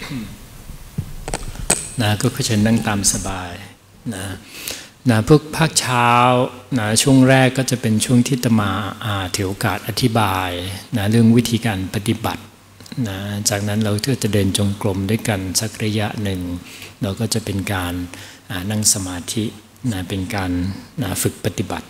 นะก็เชิญนั่งตามสบายนะพวกภาคเช้านะช่วงแรกก็จะเป็นช่วงที่ตมาถือโอกาสอธิบายนะเรื่องวิธีการปฏิบัตินะจากนั้นเราก็จะเดินจงกรมด้วยกันสักระยะหนึ่งเราก็จะเป็นการนั่งสมาธินะเป็นการฝึกปฏิบัติ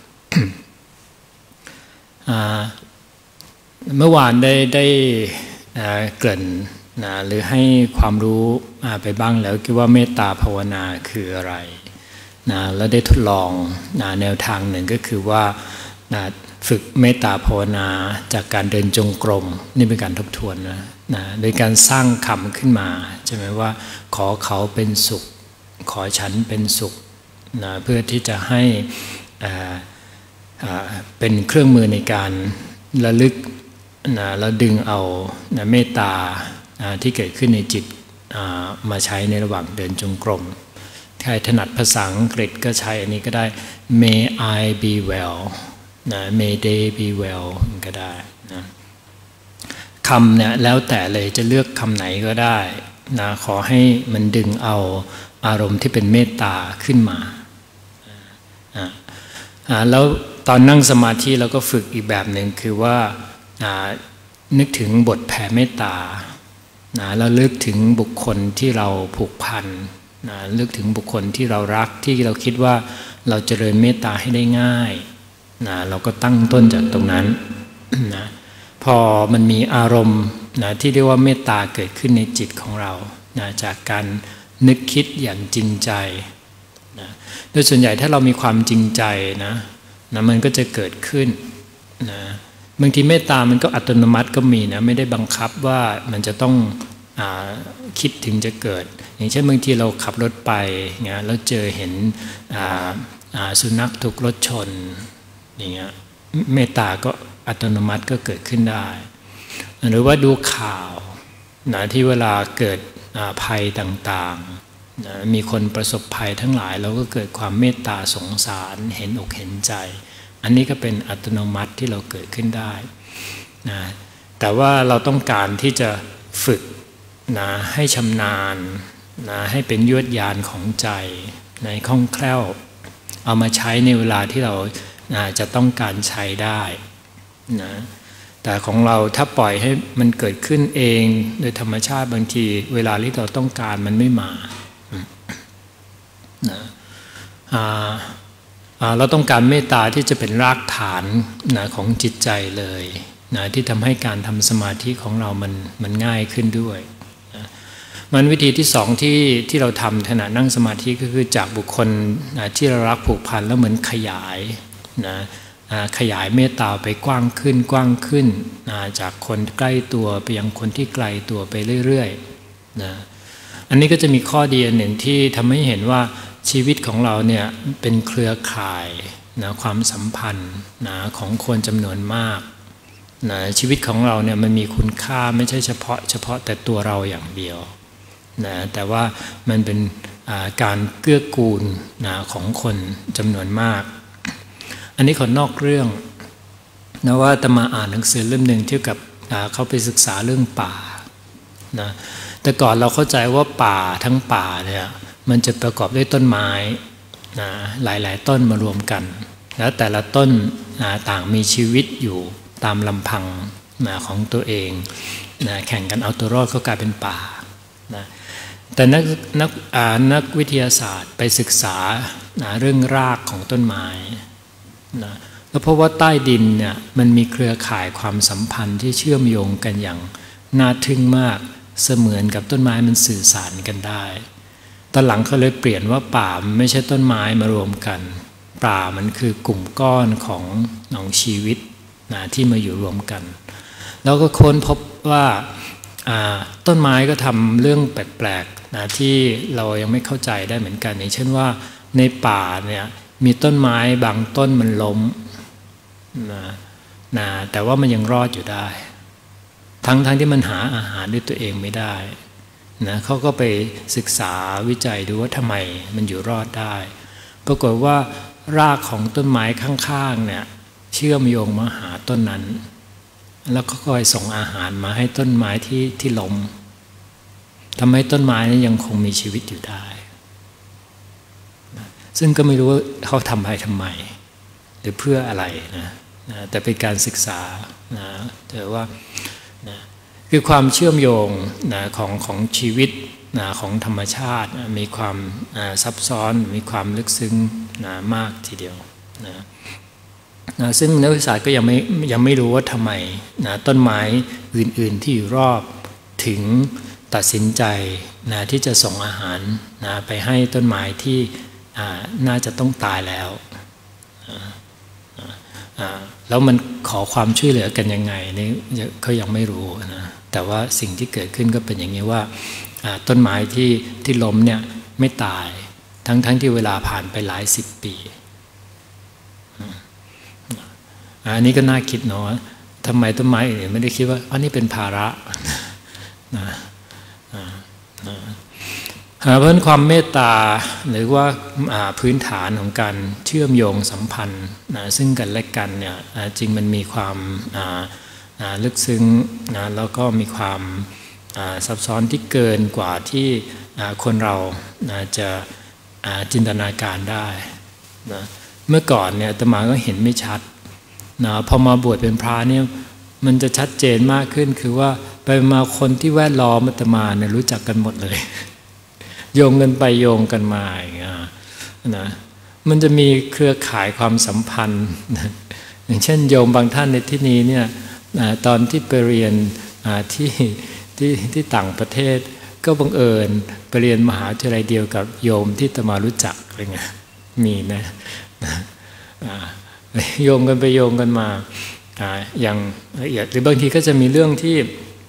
เมื่อวานได้เกริ่นนะหรือให้ความรู้ไปบ้างแล้วคิดว่าเมตตาภาวนาคืออะไรนะแล้วได้ทดลองนะแนวทางหนึ่งก็คือว่านะฝึกเมตตาภาวนาจากการเดินจงกรมนี่เป็นการทบทวนนะโดยการสร้างคำขึ้นมาใช่ไหมว่าขอเขาเป็นสุขขอฉันเป็นสุขนะเพื่อที่จะให้เป็นเครื่องมือในการระลึกนะแล้วดึงเอานะเมตตาที่เกิดขึ้นในจิตมาใช้ในระหว่างเดินจงกรมใครถนัดภาษาอังกฤษก็ใช้อันนี้ก็ได้ May I be well นะ May they be well ก็ได้นะคำเนี่ยแล้วแต่เลยจะเลือกคำไหนก็ได้นะขอให้มันดึงเอาอารมณ์ที่เป็นเมตตาขึ้นมาแล้วตอนนั่งสมาธิเราก็ฝึกอีกแบบหนึ่งคือว่านึกถึงบทแผ่เมตตาแล้วลึกถึงบุคคลที่เราผูกพันลึกถึงบุคคลที่เรารักที่เราคิดว่าเราเจริญเมตตาให้ได้ง่ายเราก็ตั้งต้นจากตรงนั้นนะพอมันมีอารมณ์ที่เรียกว่าเมตตาเกิดขึ้นในจิตของเราจากการนึกคิดอย่างจริงใจโดยส่วนใหญ่ถ้าเรามีความจริงใจนะมันก็จะเกิดขึ้นนะบางทีเมตตามันก็อัตโนมัติก็มีนะไม่ได้บังคับว่ามันจะต้องคิดถึงจะเกิดอย่างเช่นบางทีเราขับรถไปนะแล้วเห็นสุนัขถูกรถชนอย่างเงี้ยเมตตาก็อัตโนมัติก็เกิดขึ้นได้หรือว่าดูข่าวนะที่เวลาเกิดภัยต่างๆนะมีคนประสบภัยทั้งหลายเราก็เกิดความเมตตาสงสารเห็นอกเห็นใจอันนี้ก็เป็นอัตโนมัติที่เราเกิดขึ้นได้นะแต่ว่าเราต้องการที่จะฝึกนะให้ชำนาญนะให้เป็นยวดยานของใจในคล่องแคล่วเอามาใช้ในเวลาที่เราจะต้องการใช้ได้นะแต่ของเราถ้าปล่อยให้มันเกิดขึ้นเองโดยธรรมชาติบางทีเวลาที่เราต้องการมันไม่มานะเราต้องการเมตตาที่จะเป็นรากฐานนะของจิตใจเลยนะที่ทำให้การทำสมาธิของเรามันง่ายขึ้นด้วยนะมันวิธีที่สองที่เราทำขณะนั่งสมาธิก็คือจากบุคคลนะที่เรารักผูกพันแล้วเหมือนขยายนะขยายเมตตาไปกว้างขึ้นนะจากคนใกล้ตัวไปยังคนที่ไกลตัวไปเรื่อยๆนะอันนี้ก็จะมีข้อดีอันหนึ่งที่ทำให้เห็นว่าชีวิตของเราเนี่ยเป็นเครือข่ายนะความสัมพันธ์นะของคนจำนวนมากนะชีวิตของเราเนี่ยมันมีคุณค่าไม่ใช่เฉพาะแต่ตัวเราอย่างเดียวนะแต่ว่ามันเป็นการเกื้อกูลนะของคนจำนวนมากอันนี้ขอนอกเรื่องนะว่าอาตมาอ่านหนังสือเล่มหนึ่งเกี่ยวกับเขาไปศึกษาเรื่องป่านะแต่ก่อนเราเข้าใจว่าป่าทั้งป่าเนี่ยมันจะประกอบด้วยต้นไม้นะหลายๆต้นมารวมกันแล้วแต่ละต้นต่างมีชีวิตอยู่ตามลำพังของตัวเองนะแข่งกันเอาตัวรอดก็กลายเป็นป่านะแต่นักวิทยาศาสตร์ไปศึกษาเรื่องรากของต้นไม้นะแล้วเพราะว่าใต้ดินเนี่ยมันมีเครือข่ายความสัมพันธ์ที่เชื่อมโยงกันอย่างน่าทึ่งมากเสมือนกับต้นไม้มันสื่อสารกันได้ตอนหลังเขาเลยเปลี่ยนว่าป่าไม่ใช่ต้นไม้มารวมกันป่ามันคือกลุ่มก้อนของชีวิตนะที่มาอยู่รวมกันแล้วก็ค้นพบว่าต้นไม้ก็ทำเรื่องแปลกๆนะที่เรายังไม่เข้าใจได้เหมือนกันอย่างเช่นว่าในป่าเนี่ยมีต้นไม้บางต้นมันล้มนะแต่ว่ามันยังรอดอยู่ได้ทั้งที่มันหาอาหารด้วยตัวเองไม่ได้นะเขาก็ไปศึกษาวิจัยดูว่าทำไมมันอยู่รอดได้ปรากฏว่ารากของต้นไม้ข้างๆเนี่ยเชื่อมโยงมาหาต้นนั้นแล้วก็คอยส่งอาหารมาให้ต้นไม้ที่ล้มทำให้ต้นไม้นั้นยังคงมีชีวิตอยู่ได้ซึ่งก็ไม่รู้ว่าเขาทำไปทำไมหรือเพื่ออะไรนะแต่เป็นการศึกษานะแต่ว่านะคือความเชื่อมโยงนะของชีวิตนะของธรรมชาตินะมีความซับซ้อนมีความลึกซึ้งนะมากทีเดียวนะซึ่งนักวิทยาศาสตร์ก็ยังไม่รู้ว่าทำไมนะต้นไม้อื่นๆที่อยู่รอบถึงตัดสินใจนะที่จะส่งอาหารนะไปให้ต้นไม้ที่น่าจะต้องตายแล้วแล้วมันขอความช่วยเหลือกันยังไงนี่เขายังไม่รู้นะแต่ว่าสิ่งที่เกิดขึ้นก็เป็นอย่างนี้ว่าต้นไม้ที่ล้มเนี่ยไม่ตายทั้งที่เวลาผ่านไปหลายสิบปีอันนี้ก็น่าคิดเนาะทำไมต้นไม้อื่นไม่ได้คิดว่าอันนี้เป็นภาระนะเพราะฉะนั้นความเมตตาหรือว่าพื้นฐานของการเชื่อมโยงสัมพันธ์ซึ่งกันและกันเนี่ยจริงมันมีความลึกซึ้งนะแล้วก็มีความซับซ้อนที่เกินกว่าที่คนเราจะจินตนาการได้นะเมื่อก่อนเนี่ยอาตมาก็เห็นไม่ชัดนะพอมาบวชเป็นพระเนี่ยมันจะชัดเจนมากขึ้นคือว่าไปมาคนที่แวดล้อมอาตมาเนี่ยรู้จักกันหมดเลยโยงกันไปโยงกันมาอย่างเงี้ยนะมันจะมีเครือข่ายความสัมพันธ์อย่างเช่นโยมบางท่านในที่นี้เนี่ยตอนที่ไปเรียนที่ต่างประเทศก็บังเอิญไปเรียนมหาวิทยาลัยเดียวกับโยมที่อาตมารู้จักอะไรเงี้ยมีนะโยงกันไปโยงกันมาอย่างละเอียดหรือบางทีก็จะมีเรื่องที่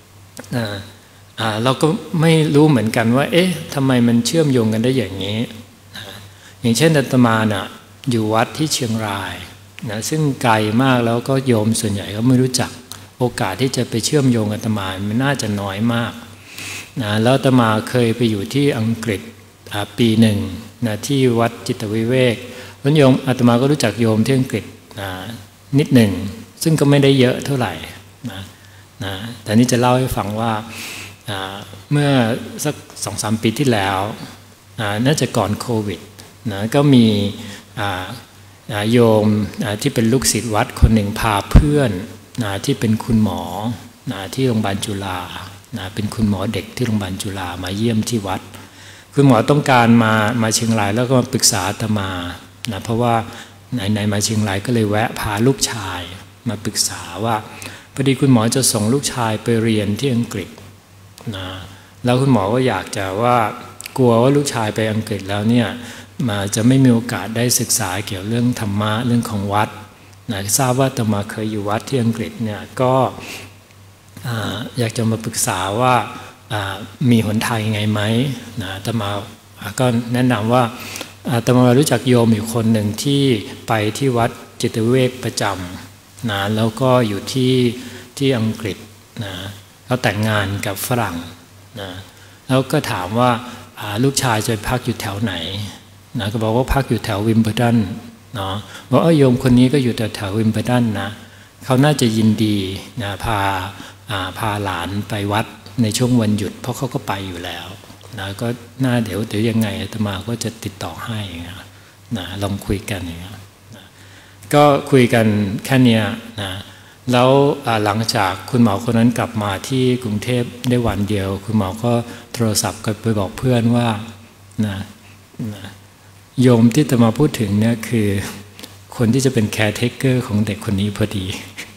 เราก็ไม่รู้เหมือนกันว่าเอ๊ะทำไมมันเชื่อมโยงกันได้อย่างนี้อย่างเช่นอาตมาน่ะอยู่วัดที่เชียงรายนะซึ่งไกลมากแล้วก็โยมส่วนใหญ่ก็ไม่รู้จักโอกาสที่จะไปเชื่อมโยงอาตมามันน่าจะน้อยมากนะแล้วอาตมาเคยไปอยู่ที่อังกฤษปีหนึ่งนะที่วัดจิตวิเวกแล้วโยมอาตมาก็รู้จักโยมที่อังกฤษนิดหนึ่งซึ่งก็ไม่ได้เยอะเท่าไหร่นะแต่นี่จะเล่าให้ฟังว่าเมื่อสัก 2-3 ปีที่แล้วน่าจะก่อนโควิดนะก็มีโยมที่เป็นลูกศิษย์วัดคนหนึ่งพาเพื่อนที่เป็นคุณหมอที่โรงพยาบาลจุฬาเป็นคุณหมอเด็กที่โรงพยาบาลจุฬามาเยี่ยมที่วัดคุณหมอต้องการมาเชียงรายแล้วก็มาปรึกษาอาตมาเพราะว่าไหนมาเชียงรายก็เลยแวะพาลูกชายมาปรึกษาว่าพอดีคุณหมอจะส่งลูกชายไปเรียนที่อังกฤษนะแล้วคุณหมอก็อยากจะว่ากลัวว่าลูกชายไปอังกฤษแล้วเนี่ยมาจะไม่มีโอกาสได้ศึกษาเกี่ยวเรื่องธรรมะเรื่องของวัดนะทราบว่าอาตมาเคยอยู่วัดที่อังกฤษเนี่ยก็อยากจะมาปรึกษาว่ามีหนทางยังไงไหมนะอาตมาก็แนะนำว่าอาตมารู้จักโยมอยู่คนหนึ่งที่ไปที่วัดจิตวิเวกประจำนะแล้วก็อยู่ที่อังกฤษนะเขาแต่งงานกับฝรั่งนะแล้วก็ถามว่าลูกชายจะพักอยู่แถวไหนนะก็บอกว่าพักอยู่แถววิมเบิลดันเนาะบอกโยมคนนี้ก็อยู่แถววิมเบิลดันนะเขาน่าจะยินดีนะพาหลานไปวัดในช่วงวันหยุดเพราะเขาก็ไปอยู่แล้วนะก็น่าเดี๋ยวยังไงอาตมาก็จะติดต่อให้นะลองคุยกันอย่างเงี้ยนะก็คุยกันแค่นี้นะแล้วหลังจากคุณหมอคนนั้นกลับมาที่กรุงเทพได้วันเดียวคุณหมอก็โทรศัพท์ไปบอกเพื่อนว่านะโยมที่จะมาพูดถึงเนี่ยคือคนที่จะเป็นแคร์เทคเกอร์ของเด็กคนนี้พอดี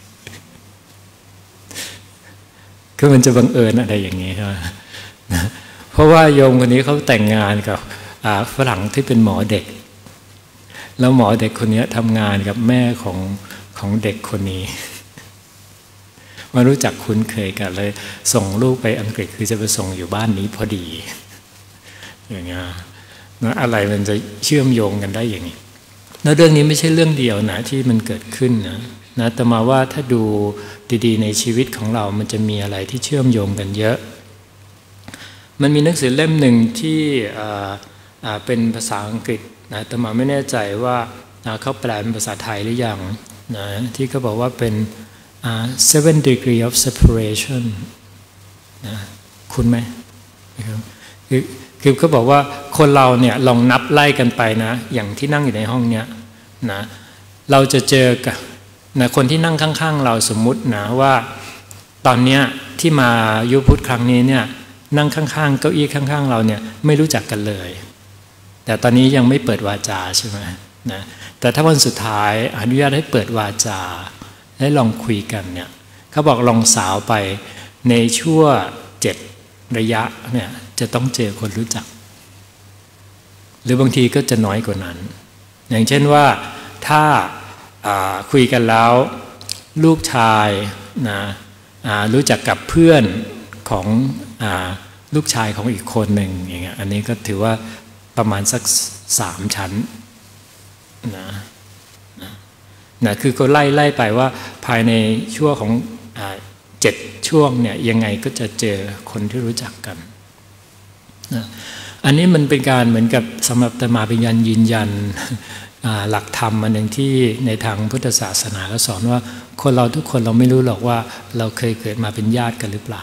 ก็มันจะบังเอิญอะไรอย่างนี้ใช่ไหมเพราะว่าโยมคนนี้เขาแต่งงานกับฝรั่งที่เป็นหมอเด็กแล้วหมอเด็กคนนี้ทำงานกับแม่ของเด็กคนนี้มารู้จักคุ้นเคยกันเลยส่งลูกไปอังกฤษคือจะไปส่งอยู่บ้านนี้พอดีอย่างเงี้ยนะอะไรมันจะเชื่อมโยงกันได้อย่างนี้แล้วเรื่องนี้ไม่ใช่เรื่องเดียวนะที่มันเกิดขึ้นนะแต่มาว่าถ้าดูดีๆในชีวิตของเรามันจะมีอะไรที่เชื่อมโยงกันเยอะมันมีหนังสือเล่มหนึ่งที่เป็นภาษาอังกฤษนะแต่มาไม่แน่ใจว่าเขาแปลเป็นภาษาไทยหรือยังนะที่เขาบอกว่าเป็น7 degree of separation นะคุณไหมคือเขาบอกว่าคนเราเนี่ยลองนับไล่กันไปนะอย่างที่นั่งอยู่ในห้องเนี้ยนะเราจะเจอกับนะคนที่นั่งข้างๆเราสมมุตินะว่าตอนเนี้ยที่มายุพุทธครั้งนี้เนี่ยนั่งข้างๆเก้าอี้ข้างๆเราเนี่ยไม่รู้จักกันเลยแต่ตอนนี้ยังไม่เปิดวาจาใช่ไหมนะแต่ถ้าวันสุดท้ายอนุญาตให้เปิดวาจาให้ลองคุยกันเนี่ยเขาบอกลองสาวไปในชั่ว7 ระยะเนี่ยจะต้องเจอคนรู้จักหรือบางทีก็จะน้อยกว่านั้นอย่างเช่นว่าถ้าคุยกันแล้วลูกชายนะรู้จักกับเพื่อนของลูกชายของอีกคนหนึ่งอย่างเงี้ยอันนี้ก็ถือว่าประมาณสัก3 ชั้นนะคือก็ไล่ไปว่าภายในช่วงของ7 ช่วงเนี่ยยังไงก็จะเจอคนที่รู้จักกันนะอันนี้มันเป็นการเหมือนกับสำหรับอาตมาเป็นการยืนยันหลักธรรมอันหนึ่งที่ในทางพุทธศาสนาก็สอนว่าคนเราทุกคนเราไม่รู้หรอกว่าเราเคยเกิดมาเป็นญาติกันหรือเปล่า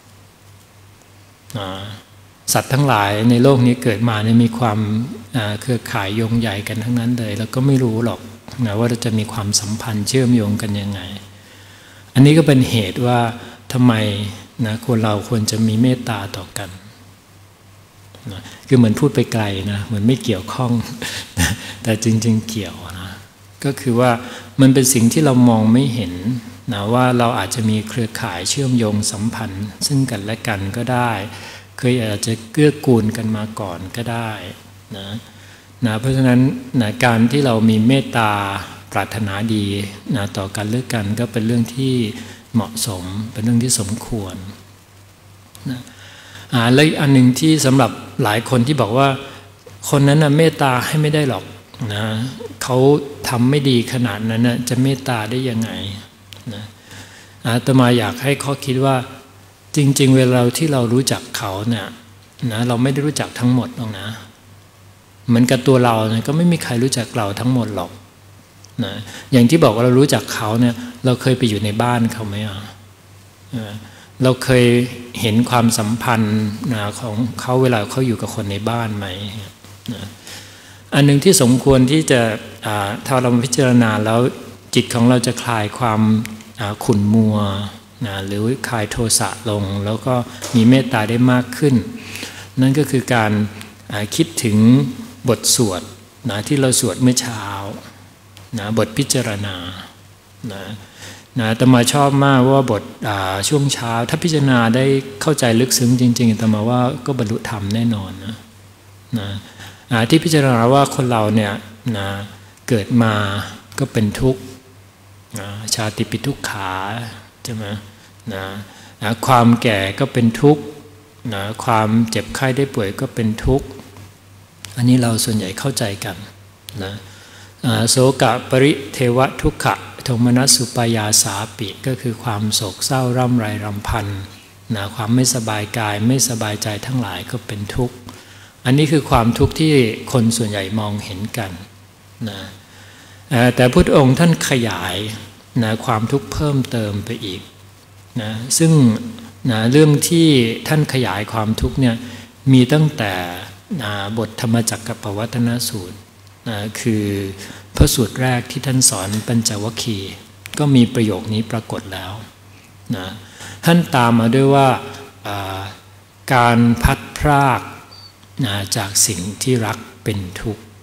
สัตว์ทั้งหลายในโลกนี้เกิดมาเนี่ยมีความเครือข่ายโยงใหญ่กันทั้งนั้นเลยแล้วก็ไม่รู้หรอกนะว่าเราจะมีความสัมพันธ์เชื่อมโยงกันยังไงอันนี้ก็เป็นเหตุว่าทำไมนะคนเราควรจะมีเมตตาต่อกันนะคือเหมือนพูดไปไกลนะเหมือนไม่เกี่ยวข้องแต่จริงๆเกี่ยวนะก็คือว่ามันเป็นสิ่งที่เรามองไม่เห็นนะว่าเราอาจจะมีเครือข่ายเชื่อมโยงสัมพันธ์ซึ่งกันและกันก็ได้เคยอาจจะเกื้อกูลกันมาก่อนก็ได้นะเพราะฉะนั้นนะการที่เรามีเมตตาปรารถนาดีนะต่อกันเลือกกันก็เป็นเรื่องที่เหมาะสมเป็นเรื่องที่สมควรนะและอีกอันหนึ่งที่สำหรับหลายคนที่บอกว่าคนนั้นนะเมตตาให้ไม่ได้หรอกนะเขาทำไม่ดีขนาดนั้นนะจะเมตตาได้ยังไงนะอาตมาอยากให้เขาคิดว่าจริงๆเวลาที่เรารู้จักเขาเนี่ยนะเราไม่ได้รู้จักทั้งหมดหรอกนะเหมือนกับตัวเราเนี่ยก็ไม่มีใครรู้จักเราทั้งหมดหรอกนะอย่างที่บอกว่าเรารู้จักเขาเนี่ยเราเคยไปอยู่ในบ้านเขาไหมเราเคยเห็นความสัมพันธ์นะของเขาเวลาเขาอยู่กับคนในบ้านไหมนะอันหนึ่งที่สมควรที่จะถ้าเราพิจารณาแล้วจิตของเราจะคลายความขุ่นมัวนะหรือคลายโทสะลงแล้วก็มีเมตตาได้มากขึ้นนั่นก็คือการคิดถึงบทสวดนะที่เราสวดเมื่อเช้านะบทพิจารณานะอาตมาชอบมากว่าบทช่วงเช้าถ้าพิจารณาได้เข้าใจลึกซึ้งจริงๆอาตมาว่าก็บรรลุธรรมแน่นอนนะที่พิจารณาว่าคนเราเนี่ยนะเกิดมาก็เป็นทุกข์ชาติปิทุกขาใช่ไหมนะความแก่ก็เป็นทุกข์นะความเจ็บไข้ได้ป่วยก็เป็นทุกข์อันนี้เราส่วนใหญ่เข้าใจกันนะโสกะปริเทวทุกขะโทมนัสสุปายาสาปิก็คือความโศกเศร้าร่ำไรรำพันนะความไม่สบายกายไม่สบายใจทั้งหลายก็เป็นทุกข์อันนี้คือความทุกข์ที่คนส่วนใหญ่มองเห็นกันนะแต่พุทธองค์ท่านขยายนะความทุกข์เพิ่มเติมไปอีกนะซึ่งนะเรื่องที่ท่านขยายความทุกข์เนี่ยมีตั้งแต่บทธรรมจักรปวัตตนสูตรคือพระสูตรแรกที่ท่านสอนปัญจวัคคีย์ก็มีประโยคนี้ปรากฏแล้วนะท่านตามมาด้วยว่าการพัดพรากจากสิ่งที่รักเป็นทุกข์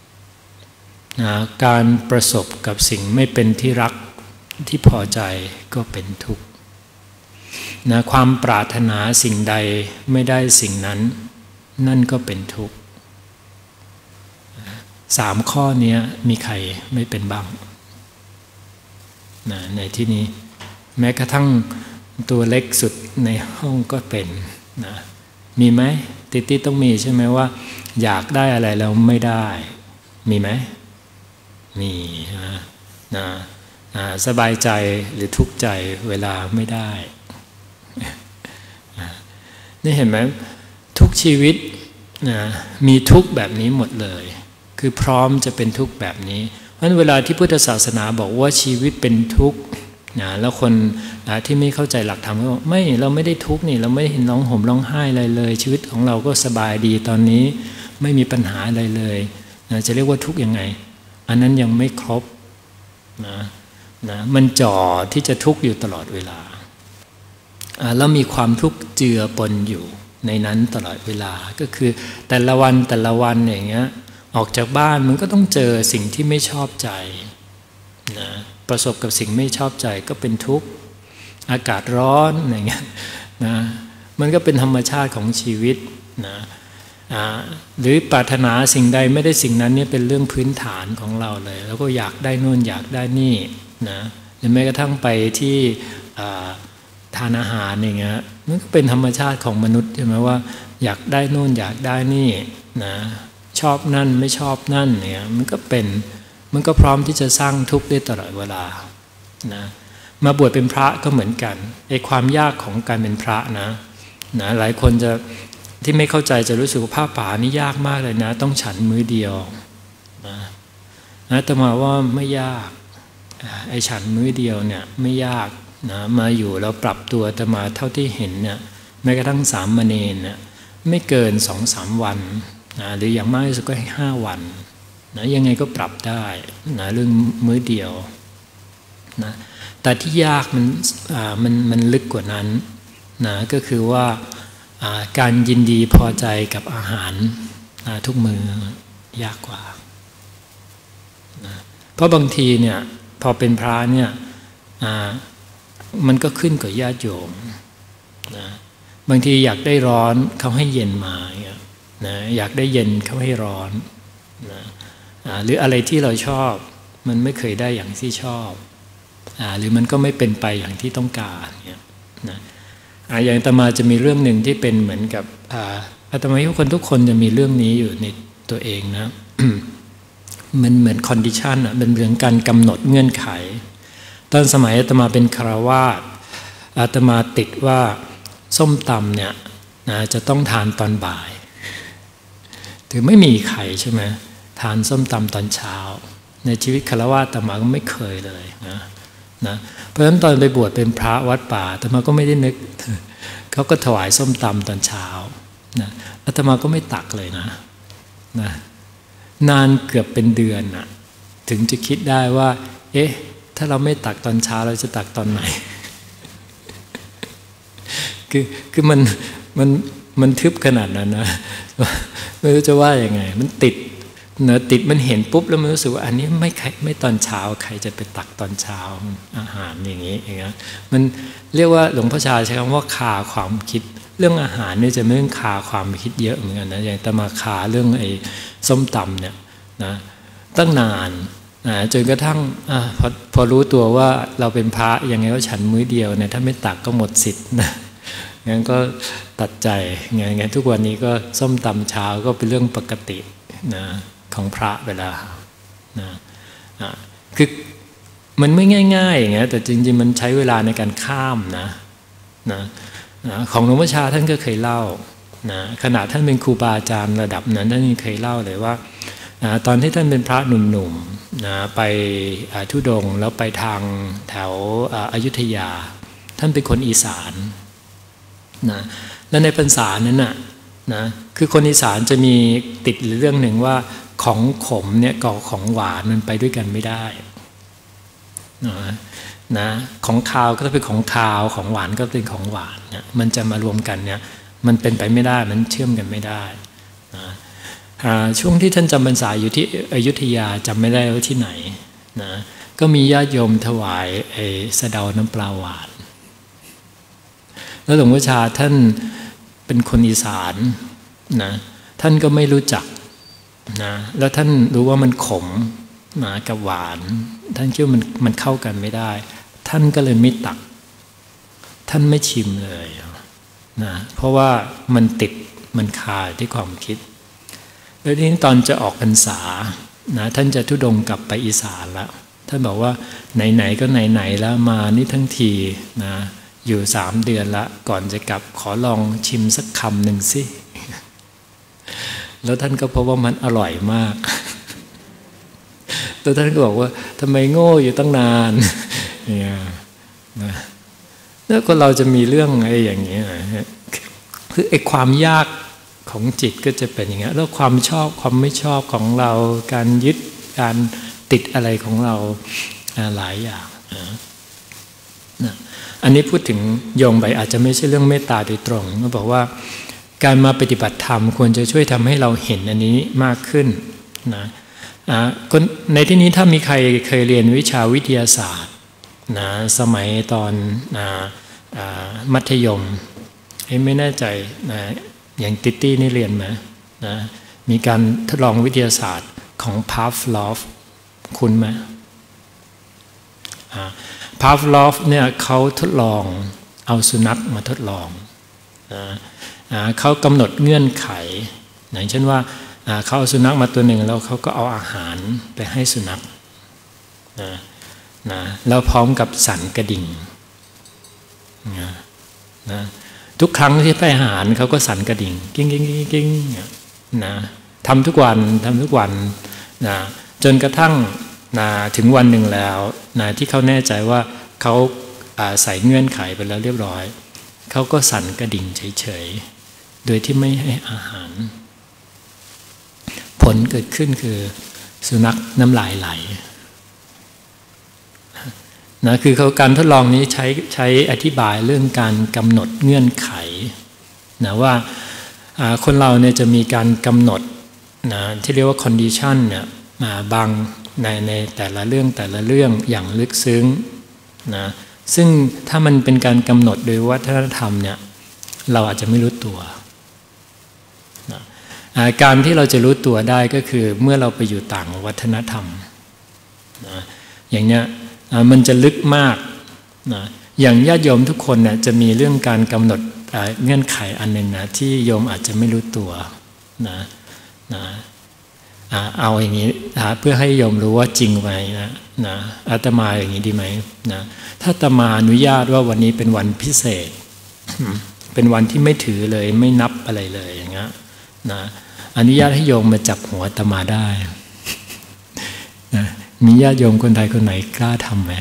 การประสบกับสิ่งไม่เป็นที่รักที่พอใจก็เป็นทุกข์ความปรารถนาสิ่งใดไม่ได้สิ่งนั้นนั่นก็เป็นทุกข์3 ข้อนี้มีใครไม่เป็นบ้างในที่นี้แม้กระทั่งตัวเล็กสุดในห้องก็เป็นนะมีไหมติดต้องมีใช่ไหมว่าอยากได้อะไรแล้วไม่ได้มีไหมมีนะสบายใจหรือทุกข์ใจเวลาไม่ได้นี่เห็นไหมทุกชีวิตนะมีทุกข์แบบนี้หมดเลยคือพร้อมจะเป็นทุกข์แบบนี้เพราะฉะนั้นเวลาที่พุทธศาสนาบอกว่าชีวิตเป็นทุกข์นะแล้วคนที่ไม่เข้าใจหลักธรรมก็บอกไม่เราไม่ได้ทุกข์นี่เราไม่เห็นร้องห่มร้องไห้อะไรเลยชีวิตของเราก็สบายดีตอนนี้ไม่มีปัญหาอะไรเลยนะจะเรียกว่าทุกข์ยังไงอันนั้นยังไม่ครบนะมันจ่อที่จะทุกข์อยู่ตลอดเวลาแล้วมีความทุกข์เจือปนอยู่ในนั้นตลอดเวลาก็คือแต่ละวันอย่างเงี้ยออกจากบ้านมันก็ต้องเจอสิ่งที่ไม่ชอบใจนะประสบกับสิ่งไม่ชอบใจก็เป็นทุกข์อากาศร้อนอย่างเงี้ยนะมันก็เป็นธรรมชาติของชีวิตนะหรือปรารถนาสิ่งใดไม่ได้สิ่งนั้นเนี่ยเป็นเรื่องพื้นฐานของเราเลยแล้วก็อยากได้นู่นอยากได้นี่นะหรือแม้กระทั่งไปที่ทานอาหารอย่างเงี้ยมันก็เป็นธรรมชาติของมนุษย์ใช่ไหมว่าอยากได้นู่นอยากได้นี่นะชอบนั่นไม่ชอบนั่นเนี่ยมันก็พร้อมที่จะสร้างทุกข์ได้ตลอดเวลานะมาบวชเป็นพระก็เหมือนกันไอ้ความยากของการเป็นพระนะหลายคนจะที่ไม่เข้าใจจะรู้สึกว่าผ้าป่านี่ยากมากเลยนะต้องฉันมื้อเดียวนะแต่มาว่าไม่ยากไอ้ฉันมื้อเดียวเนี่ยไม่ยากนะมาอยู่แล้วปรับตัวแต่มาเท่าที่เห็นเนี่ยแม้กระทั่งสามเณรเนี่ยไม่เกิน 2-3 วันนะหรืออย่างมากที่สุดก็ให้5 วันนะยังไงก็ปรับได้นะเรื่องมื้อเดียวนะแต่ที่ยากมันลึกกว่านั้นนะก็คือว่าการยินดีพอใจกับอาหารทุกมื้อยากกว่านะเพราะบางทีเนี่ยพอเป็นพระเนี่ยมันก็ขึ้นกับญาติโยมนะบางทีอยากได้ร้อนเขาให้เย็นมานะอยากได้เย็นเขาให้ร้อนนะหรืออะไรที่เราชอบมันไม่เคยได้อย่างที่ชอบหรือมันก็ไม่เป็นไปอย่างที่ต้องการเนี่ยนะอย่างอาตมาจะมีเรื่องหนึ่งที่เป็นเหมือนกับอาตมาคิดว่าคนทุกคนจะมีเรื่องนี้อยู่ในตัวเองนะ มันเหมือนคอนดิชันเป็นเรื่องการกำหนดเงื่อนไขตอนสมัยอาตมาเป็นฆราวาสอาตมาติดว่าส้มตำเนี่ยนะจะต้องทานตอนบ่ายถือไม่มีใครใช่ไหมทานส้มตำตอนเช้าในชีวิตฆราวาสอาตมาก็ไม่เคยเลยนะเพราะฉะนั้นตอนไปบวชเป็นพระวัดป่าอาตมาก็ไม่ได้นึกเขาก็ถวายส้มตำตอนเช้านะอาตมาก็ไม่ตักเลยนะนานเกือบเป็นเดือนนะถึงจะคิดได้ว่าเอ๊ะถ้าเราไม่ตักตอนเช้าเราจะตักตอนไหน คือมันทึบขนาดนั้นนะไม่รู้จะว่าอย่างไงมันติดมันเห็นปุ๊บแล้วมันรู้สึกว่าอันนี้ไม่ตอนเช้าใครจะไปตักตอนเช้าอาหารอย่างนี้มันเรียกว่าหลวงพ่อชาใช้คำว่าคาความคิดเรื่องอาหารเนี่ยจะไม่เรื่องคาความคิดเยอะเหมือนกันนะอย่างแต่มาคาเรื่องไอ้ส้มตำเนี่ยนะตั้งนานจนกระทั่งพอรู้ตัวว่าเราเป็นพระยังไงก็ฉันมื้อเดียวเนี่ยถ้าไม่ตักก็หมดสิทธิ์นะงั้นก็ตัดใจงั้นทุกวันนี้ก็ส้มตำเช้าก็เป็นเรื่องปกตินะของพระเวลานะคือมันไม่ง่ายๆอย่างเงี้ยแต่จริงๆมันใช้เวลาในการข้ามนะของหลวงพ่อชาท่านก็เคยเล่านะขณะท่านเป็นครูบาอาจารย์ระดับนั้นท่านเคยเล่าเลยว่าตอนที่ท่านเป็นพระหนุ่มๆนะไปธุดงค์แล้วไปทางแถวอยุธยาท่านเป็นคนอีสานนะและในพรรษานั้นนะคือคนอีสานจะมีติดเรื่องหนึ่งว่าของขมเนี่ยกับของหวานมันไปด้วยกันไม่ได้นะของคาวก็ต้องเป็นของคาวของหวานก็เป็นของหวานเนี่ยมันจะมารวมกันเนี่ยมันเป็นไปไม่ได้มันเชื่อมกันไม่ได้นะช่วงที่ท่านจำพรรษาอยู่ที่อยุธยาจำไม่ได้ว่าที่ไหนนะก็มีญาติโยมถวายไอ้สะเดาน้ำปลาหวานแล้วหลวงพ่อชาท่านเป็นคนอีสานนะท่านก็ไม่รู้จักนะแล้วท่านรู้ว่ามันขมนะกับหวานท่านคิดว่ามันเข้ากันไม่ได้ท่านก็เลยไม่ตักท่านไม่ชิมเลยนะเพราะว่ามันติดมันคาที่ความคิดแล้วทีนี้ตอนจะออกพรรษานะท่านจะธุดงค์กลับไปอีสานแล้วท่านบอกว่าไหนๆก็ไหนๆแล้วมานี่ทั้งทีนะอยู่3 เดือนละก่อนจะกลับขอลองชิมสักคำหนึ่งสิแล้วท่านก็พบว่ามันอร่อยมากแล้วท่านก็บอกว่าทำไมโง่อยู่ตั้งนานเนี่ยนะแล้วก็เราจะมีเรื่องไอ้อย่างนี้นะคือไอ้ความยากของจิตก็จะเป็นอย่างนี้แล้วความชอบความไม่ชอบของเราการยึดการติดอะไรของเราหลายอย่างนะอันนี้พูดถึงโยงไปอาจจะไม่ใช่เรื่องเมตตาโดยตรงก็บอกว่าการมาปฏิบัติธรรมควรจะช่วยทำให้เราเห็นอันนี้มากขึ้นนะในที่นี้ถ้ามีใครเคยเรียนวิชาวิทยาศาสตร์นะสมัยตอนมัธยมไม่แน่ใจนะอย่างติตี้นี่เรียนไหมนะมีการทดลองวิทยาศาสตร์ของพาฟลอฟคุณไหมพาฟลอฟเนี่ยเขาทดลองเอาสุนัขมาทดลองเขากำหนดเงื่อนไขอย่างเช่นว่าเขาเอาสุนัขมาตัวหนึ่งแล้วเขาก็เอาอาหารไปให้สุนัขนะแล้วพร้อมกับสั่นกระดิ่งนะทุกครั้งที่ให้อาหารเขาก็สั่นกระดิ่งกิ้งกิ้งกิ้งกิ้งนะทำทุกวันนะจนกระทั่งนะถึงวันหนึ่งแล้วนะที่เขาแน่ใจว่าเขาใส่เงื่อนไขไปแล้วเรียบร้อยเขาก็สั่นกระดิ่งเฉยๆโดยที่ไม่ให้อาหารผลเกิดขึ้นคือสุนัขน้ำลายไหลนะคือการทดลองนี้ใช้อธิบายเรื่องการกำหนดเงื่อนไขนะว่าคนเราเนี่ยจะมีการกำหนดนะที่เรียกว่า condition เนี่ยบางในแต่ละเรื่องอย่างลึกซึ้งนะซึ่งถ้ามันเป็นการกำหนดโดยวัฒนธรรมเนี่ยเราอาจจะไม่รู้ตัวนะการที่เราจะรู้ตัวได้ก็คือเมื่อเราไปอยู่ต่างวัฒนธรรมนะอย่างเนี้ยมันจะลึกมากนะอย่างญาติโยมทุกคนเนี่ยจะมีเรื่องการกำหนดเงื่อนไขอันหนึ่งนะที่โยมอาจจะไม่รู้ตัวนะเอาอย่างนี้เพื่อให้โยมรู้ว่าจริงไหมนะอาตมาอย่างนี้ดีไหมนะถ้าอาตมาอนุญาตว่าวันนี้เป็นวันพิเศษเป็นวันที่ไม่ถือเลยไม่นับอะไรเลยอย่างเงี้ยนะอนุญาตให้โยมมาจับหัวอาตมาได้นะมีญาติโยมคนไทยคนไหนกล้าทำไหม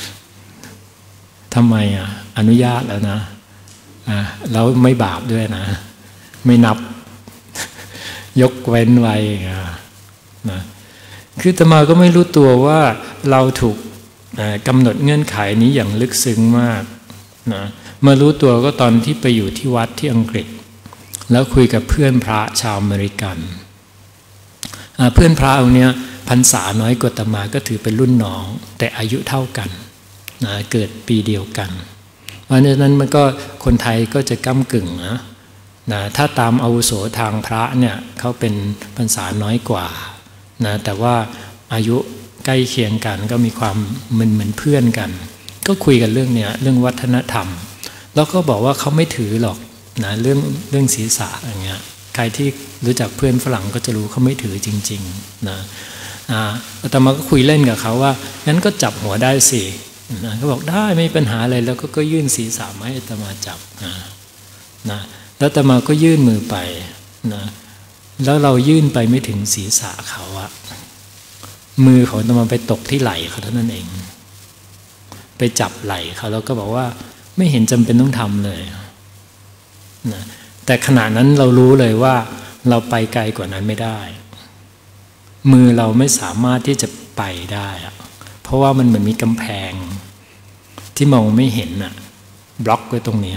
ทำไมอนุญาตแล้วนะแล้วไม่บาปด้วยนะไม่นับยกเว้นไว้นะคืออาตมาก็ไม่รู้ตัวว่าเราถูกกำหนดเงื่อนไขนี้อย่างลึกซึ้งมากนะมารู้ตัวก็ตอนที่ไปอยู่ที่วัดที่อังกฤษแล้วคุยกับเพื่อนพระชาวอเมริกันเพื่อนพระองค์เนี้ยพรรษาน้อยกว่าอาตมาก็ถือเป็นรุ่นน้องแต่อายุเท่ากันนะเกิดปีเดียวกันเพราะฉะนั้นมันก็คนไทยก็จะก้ำกึ่งนะถ้าตามอาวุโสทางพระเนี่ยเขาเป็นพรรษาน้อยกว่านะแต่ว่าอายุใกล้เคียงกันก็มีความเหมือนเพื่อนกันก็คุยกันเรื่องเนี้ยเรื่องวัฒนธรรมแล้วก็บอกว่าเขาไม่ถือหรอกนะเรื่องศีรษะอย่างเงี้ยใครที่รู้จักเพื่อนฝรั่งก็จะรู้เขาไม่ถือจริงๆนะอาตมาก็คุยเล่นกับเขาว่างั้นก็จับหัวได้สินะเขาบอกได้ไม่มีปัญหาอะไรแล้วก็ยื่นศีรษะมาให้อาตมาจับนะแล้วอาตมาก็ยื่นมือไปนะแล้วเรายื่นไปไม่ถึงศีรษะเขาอะมือของอาตมาไปตกที่ไหล่เขาเท่านั้นเองไปจับไหล่เขาแล้วก็บอกว่าไม่เห็นจำเป็นต้องทำเลยนะแต่ขณะนั้นเรารู้เลยว่าเราไปไกลกว่านั้นไม่ได้มือเราไม่สามารถที่จะไปได้เพราะว่ามันเหมือนมีกำแพงที่มองไม่เห็นน่ะบล็อกไว้ตรงนี้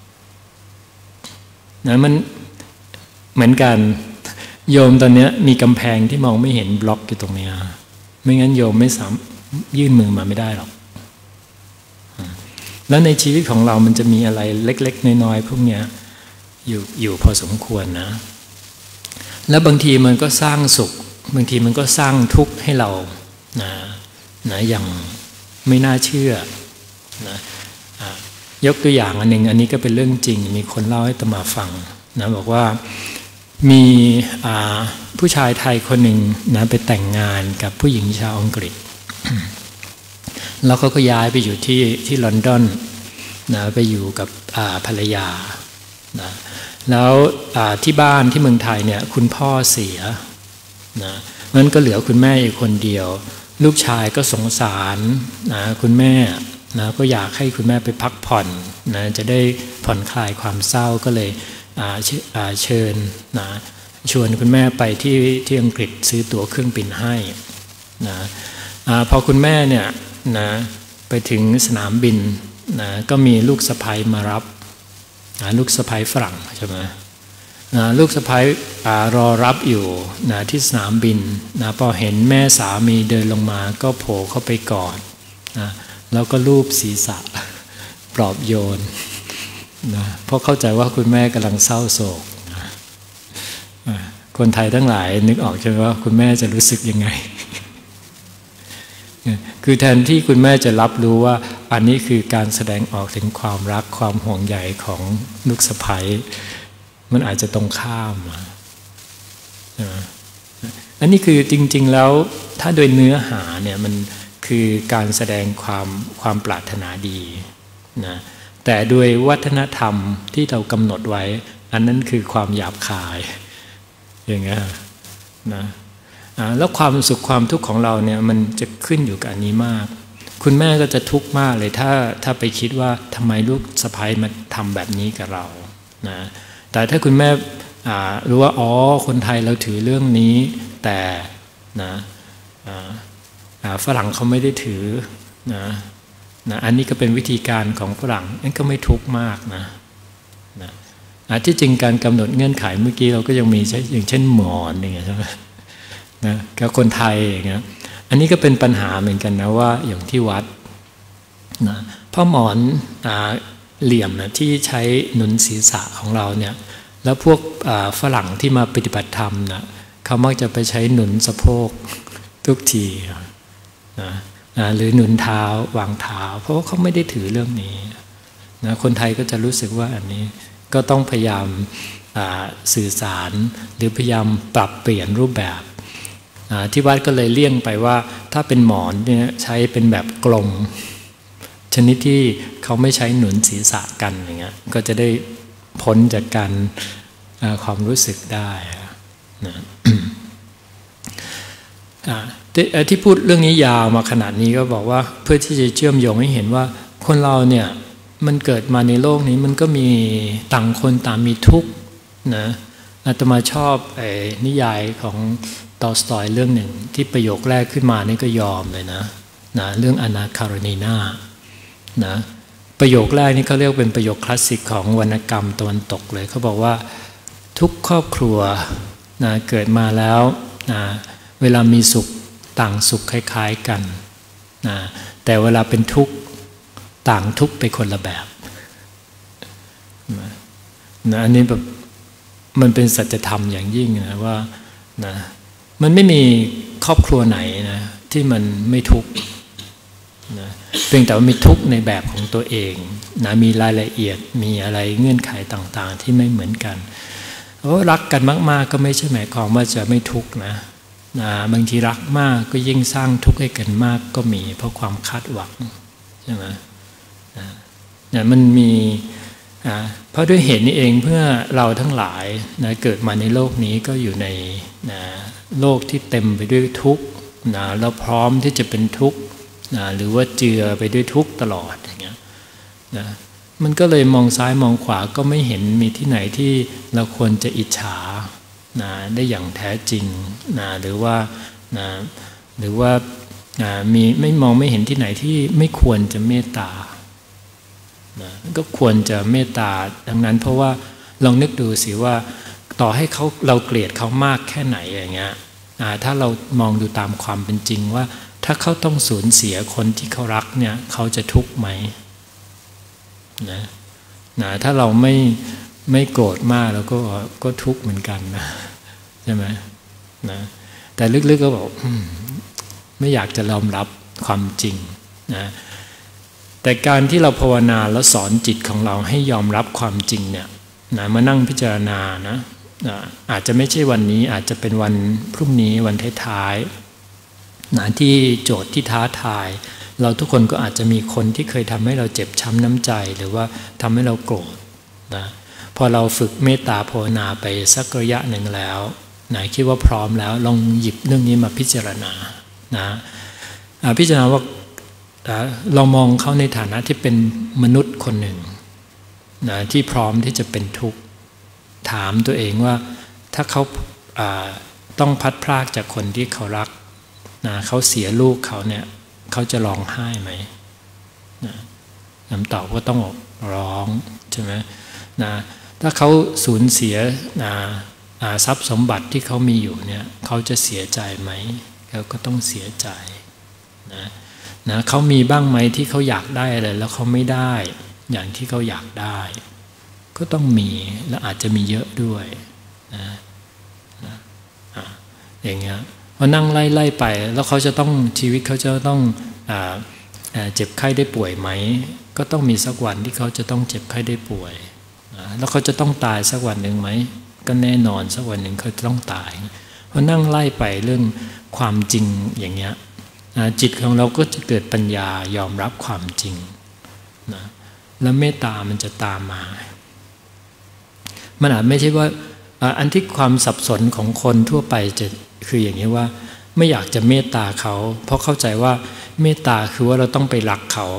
นะมันเหมือนกันโยมตอนนี้มีกำแพงที่มองไม่เห็นบล็อกอยู่ตรงนี้ไม่งั้นโยมไม่สามารถยื่นมือมาไม่ได้หรอกแล้วในชีวิตของเรามันจะมีอะไรเล็กๆน้อยๆพวกนี้อยู่พอสมควรนะแล้วบางทีมันก็สร้างสุขบางทีมันก็สร้างทุกข์ให้เรานะอย่างไม่น่าเชื่อนะยกตัวอย่างอันหนึ่งอันนี้ก็เป็นเรื่องจริงมีคนเล่าให้อาตมาฟังนะบอกว่ามีผู้ชายไทยคนหนึ่งนะไปแต่งงานกับผู้หญิงชาวอังกฤษ แล้วเขาก็ย้ายไปอยู่ที่ลอนดอนนะไปอยู่กับภรรยานะแล้วที่บ้านที่เมืองไทยเนี่ยคุณพ่อเสียนะมันก็เหลือคุณแม่อีกคนเดียวลูกชายก็สงสารนะคุณแม่นะก็อยากให้คุณแม่ไปพักผ่อนนะจะได้ผ่อนคลายความเศร้าก็เลยเชิญนะชวนคุณแม่ไปที่อังกฤษซื้อตั๋วเครื่องบินให้นะพอคุณแม่เนี่ยนะไปถึงสนามบินนะก็มีลูกสะใภ้มารับลูกสะใภ้ฝรั่งใช่ไหมลูกสะใภ้รอรับอยู่นะที่สนามบินนะพอเห็นแม่สามีเดินลงมาก็โผล่เข้าไปกอดนะแล้วก็ลูบศีรษะปลอบโยนนะเพราะเข้าใจว่าคุณแม่กำลังเศร้าโศกนะคนไทยทั้งหลายนึกออกใช่ไหมว่าคุณแม่จะรู้สึกยังไงคือแทนที่คุณแม่จะรับรู้ว่าอันนี้คือการแสดงออกถึงความรักความห่วงใยของลูกสะใภ้มันอาจจะตรงข้ามอันนี้คือจริงๆแล้วถ้าโดยเนื้อหาเนี่ยมันคือการแสดงความปรารถนาดีนะแต่โดยวัฒนธรรมที่เรากำหนดไว้อันนั้นคือความหยาบคายอย่างเงี้ยนะแล้วความสุขความทุกข์ของเราเนี่ยมันจะขึ้นอยู่กับอันนี้มากคุณแม่ก็จะทุกข์มากเลยถ้าไปคิดว่าทำไมลูกสะใภ้มาทำแบบนี้กับเรานะแต่ถ้าคุณแม่รู้ว่าอ๋อคนไทยเราถือเรื่องนี้แต่นะฝรั่งเขาไม่ได้ถือนะอันนี้ก็เป็นวิธีการของฝรั่งนั่นก็ไม่ทุกข์มากนะที่จริงการกำหนดเงื่อนไขเมื่อกี้เราก็ยังมีอย่างเช่นหมอนอย่างเงี้ยใช่ไหมนะกับคนไทยอย่างเงี้ยอันนี้ก็เป็นปัญหาเหมือนกันนะว่าอย่างที่วัดนะพ่อหมอนเหลี่ยมนะที่ใช้หนุนศีรษะของเราเนี่ยแล้วพวกฝรั่งที่มาปฏิบัติธรรมนะเขามักจะไปใช้หนุนสะโพกทุกทีนะหรือหนุนเท้าวางเท้าเพราะว่าเขาไม่ได้ถือเรื่องนี้นะคนไทยก็จะรู้สึกว่าอันนี้ก็ต้องพยายามสื่อสารหรือพยายามปรับเปลี่ยนรูปแบบที่วัดก็เลยเลี่ยงไปว่าถ้าเป็นหมอนเนี่ยใช้เป็นแบบกลมชนิดที่เขาไม่ใช้หนุนศีรษะกันอย่างเงี้ยก็จะได้พ้นจากการความรู้สึกได้นะที่พูดเรื่องนี้ยาวมาขนาดนี้ก็บอกว่าเพื่อที่จะเชื่อมโยงให้เห็นว่าคนเราเนี่ยมันเกิดมาในโลกนี้มันก็มีต่างคนต่างมีทุกข์นะอาตมาชอบนิยายของตอลสตอยเรื่องหนึ่งที่ประโยคแรกขึ้นมานี่ก็ยอมเลยนะเรื่องอนาคารณีนานะประโยคแรกนี่เขาเรียกเป็นประโยคคลาสสิกของวรรณกรรมตะวันตกเลยเขาบอกว่าทุกครอบครัวนะเกิดมาแล้วนะเวลามีสุขต่างสุขคล้ายๆกันนะแต่เวลาเป็นทุกข์ต่างทุกข์ไปคนละแบบนะอันนี้แบบมันเป็นสัจธรรมอย่างยิ่งนะว่านะมันไม่มีครอบครัวไหนนะที่มันไม่ทุกข์นะเพียงแต่ว่ามีทุกข์ในแบบของตัวเองนะมีรายละเอียดมีอะไรเงื่อนไขต่างๆที่ไม่เหมือนกันเพราะรักกันมากๆก็ไม่ใช่หมายความว่าจะไม่ทุกข์นะบางทีรักมากก็ยิ่งสร้างทุกข์ให้กันมากก็มีเพราะความคาดหวังใช่ไหมนะมันมีเพราะด้วยเหตุนี้เองเพื่อเราทั้งหลายนะเกิดมาในโลกนี้ก็อยู่ในโลกที่เต็มไปด้วยทุกข์นะแล้วพร้อมที่จะเป็นทุกข์นะหรือว่าเจือไปด้วยทุกข์ตลอดอย่างเงี้ยนะมันก็เลยมองซ้ายมองขวาก็ไม่เห็นมีที่ไหนที่เราควรจะอิจฉานะได้อย่างแท้จริงนะหรือว่ามีไม่เห็นที่ไหนที่ไม่ควรจะเมตตานะก็ควรจะเมตตาดังนั้นเพราะว่าลองนึกดูสิว่าต่อให้เราเกลียดเขามากแค่ไหนอย่างเงี้ยถ้าเรามองดูตามความเป็นจริงว่าถ้าเขาต้องสูญเสียคนที่เขารักเนี่ยเขาจะทุกข์ไหมนะถ้าเราไม่โกรธมากเราก็ทุกข์เหมือนกันนะใช่ไหมนะแต่ลึกๆก็บอกไม่อยากจะยอมรับความจริงนะแต่การที่เราภาวนาแล้วสอนจิตของเราให้ยอมรับความจริงเนี่ยนะมานั่งพิจารณานะอาจจะไม่ใช่วันนี้อาจจะเป็นวันพรุ่งนี้วันท้ายๆนะที่โจทย์ที่ท้าทายเราทุกคนก็อาจจะมีคนที่เคยทำให้เราเจ็บช้ำน้ำใจหรือว่าทำให้เราโกรธนะพอเราฝึกเมตตาภาวนาไปสักระยะหนึ่งแล้วนะคิดว่าพร้อมแล้วลองหยิบเรื่องนี้มาพิจารณานะพิจารณาว่าเรามองเขาในฐานะที่เป็นมนุษย์คนหนึ่งนะที่พร้อมที่จะเป็นทุกข์ถามตัวเองว่าถ้าเขาต้องพัดพรากจากคนที่เขารักนะเขาเสียลูกเขาเนี่ยเขาจะร้องไห้ไหมนะคำตอบก็ต้องร้องใช่ไหมนะถ้าเขาสูญเสียทรัพย์สมบัติที่เขามีอยู่เนี่ยเขาจะเสียใจไหมเขาก็ต้องเสียใจนะเขามีบ้างไหมที่เขาอยากได้อะไรแล้วเขาไม่ได้อย่างที่เขาอยากได้ก็ต้องมีและอาจจะมีเยอะด้วยนะอย่างเงี้ยพอนั่งไล่ไปแล้วเขาจะต้องชีวิตเขาจะต้องเจ็บไข้ได้ป่วยไหมก็ต้องมีสักวันที่เขาจะต้องเจ็บไข้ได้ป่วยแล้วเขาจะต้องตายสักวันหนึ่งไหมก็แน่นอนสักวันหนึ่งเขาจะต้องตายพอนั่งไล่ไปเรื่องความจริงอย่างเงี้ยจิตของเราก็จะเกิดปัญญายอมรับความจริงนะแล้วเมตตามันจะตามมามันอาจไม่ใช่ว่าอันที่ความสับสนของคนทั่วไปจะคืออย่างนี้ว่าไม่อยากจะเมตตาเขาเพราะเข้าใจว่าเมตตาคือว่าเราต้องไปรักเขา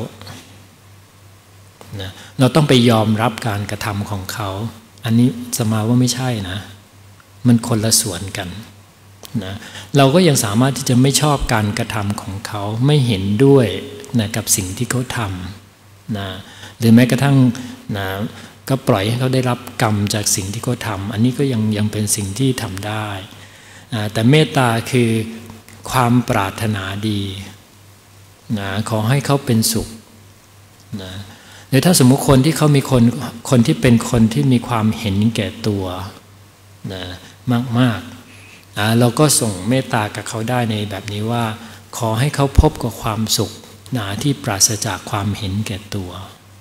นะเราต้องไปยอมรับการกระทำของเขาอันนี้สมาว่าไม่ใช่นะมันคนละส่วนกันนะเราก็ยังสามารถที่จะไม่ชอบการกระทำของเขาไม่เห็นด้วยนะกับสิ่งที่เขาทำนะหรือแม้กระทั่งนะก็ปล่อยให้เขาได้รับกรรมจากสิ่งที่เขาทำอันนี้ก็ยังเป็นสิ่งที่ทำได้แต่เมตตาคือความปรารถนาดีนะขอให้เขาเป็นสุขนะหรือถ้าสมมุติคนที่เขามีคนที่เป็นคนที่มีความเห็นแก่ตัวนะมากๆเราก็ส่งเมตตากับเขาได้ในแบบนี้ว่าขอให้เขาพบกับความสุขนะที่ปราศจากความเห็นแก่ตัว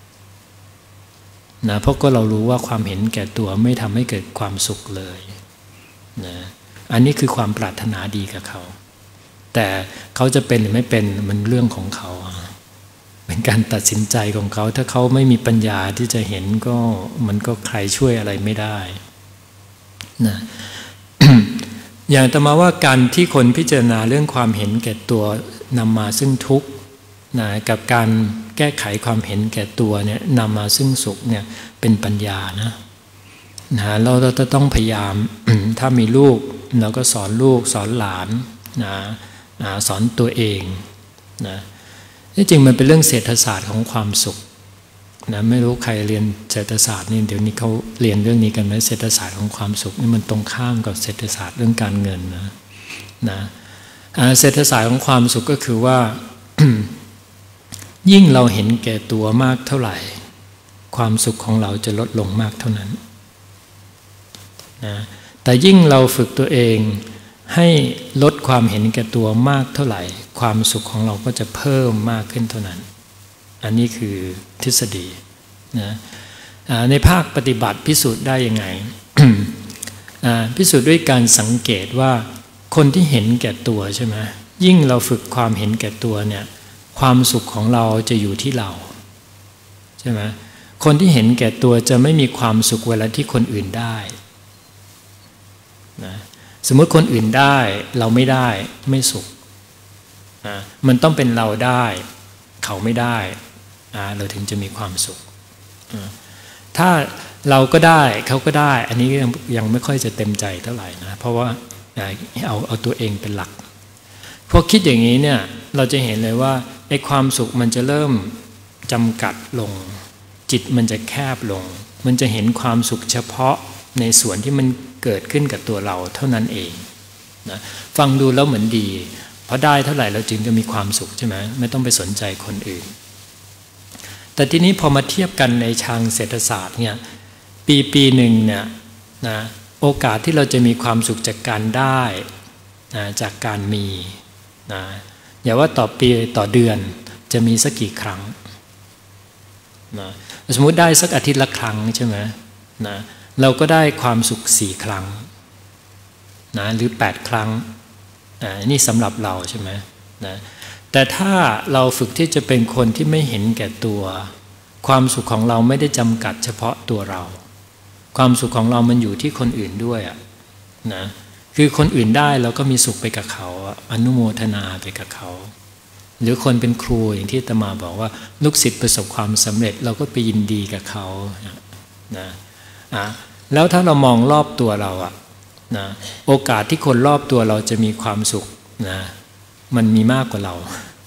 นะเพราะก็เรารู้ว่าความเห็นแก่ตัวไม่ทำให้เกิดความสุขเลยนะอันนี้คือความปรารถนาดีกับเขาแต่เขาจะเป็นหรือไม่เป็นมันเรื่องของเขาเป็นการตัดสินใจของเขาถ้าเขาไม่มีปัญญาที่จะเห็นก็มันก็ใครช่วยอะไรไม่ได้นะ อย่างต่อมาว่าการที่คนพิจารณาเรื่องความเห็นแก่ตัวนำมาซึ่งทุกข์นะกับการแก้ไขความเห็นแก่ตัวเนี่ยนำมาซึ่งสุขเนี่ยเป็นปัญญานะเราจะต้องพยายาม ถ้ามีลูกเราก็สอนลูกสอนหลานนะสอนตัวเองนะที่จริงมันเป็นเรื่องเศรษฐศาสตร์ของความสุขนะไม่รู้ใครเรียนเศรษฐศาสตร์นี่เดี๋ยวนี้เขาเรียนเรื่องนี้กันไหมเศรษฐศาสตร์ของความสุขนี่มันตรงข้ามกับเศรษฐศาสตร์เรื่องการเงินนะเศรษฐศาสตร์ของความสุขก็คือว่า ยิ่งเราเห็นแก่ตัวมากเท่าไหร่ความสุขของเราจะลดลงมากเท่านั้นนะแต่ยิ่งเราฝึกตัวเองให้ลดความเห็นแก่ตัวมากเท่าไหร่ความสุขของเราก็จะเพิ่มมากขึ้นเท่านั้นอันนี้คือทฤษฎีนะในภาคปฏิบัติพิสูจน์ได้ยังไง พิสูจน์ด้วยการสังเกตว่าคนที่เห็นแก่ตัวใช่ไหมยิ่งเราฝึกความเห็นแก่ตัวเนี่ยความสุขของเราจะอยู่ที่เราใช่ไหมคนที่เห็นแก่ตัวจะไม่มีความสุขเวลาที่คนอื่นได้นะสมมติคนอื่นได้เราไม่ได้ไม่สุขมันต้องเป็นเราได้เขาไม่ได้เราถึงจะมีความสุขถ้าเราก็ได้เขาก็ได้อันนี้ยังไม่ค่อยจะเต็มใจเท่าไหร่นะเพราะว่าเอาตัวเองเป็นหลักพอคิดอย่างนี้เนี่ยเราจะเห็นเลยว่าไอ้ความสุขมันจะเริ่มจำกัดลงจิตมันจะแคบลงมันจะเห็นความสุขเฉพาะในส่วนที่มันเกิดขึ้นกับตัวเราเท่านั้นเองนะฟังดูแล้วเหมือนดีเพราะได้เท่าไหร่เราจึงจะมีความสุขใช่ไหมไม่ต้องไปสนใจคนอื่นแต่ทีนี้พอมาเทียบกันในทางเศรษฐศาสตร์เนี่ยปีหนึ่งเนี่ยนะโอกาสที่เราจะมีความสุขจากการได้นะจากการมีนะอย่าว่าต่อปีต่อเดือนจะมีสักกี่ครั้งนะสมมุติได้สักอาทิตย์ละครั้งใช่ไหมนะเราก็ได้ความสุข4 ครั้งนะหรือ8 ครั้งนี่สำหรับเราใช่ไหมนะแต่ถ้าเราฝึกที่จะเป็นคนที่ไม่เห็นแก่ตัวความสุขของเราไม่ได้จำกัดเฉพาะตัวเราความสุขของเรามันอยู่ที่คนอื่นด้วยนะคือคนอื่นได้เราก็มีสุขไปกับเขาอนุโมทนาไปกับเขาหรือคนเป็นครูอย่างที่อาตมาบอกว่าลูกศิษย์ประสบความสำเร็จเราก็ไปยินดีกับเขานะแล้วถ้าเรามองรอบตัวเรานะโอกาสที่คนรอบตัวเราจะมีความสุขนะมันมีมากกว่าเรา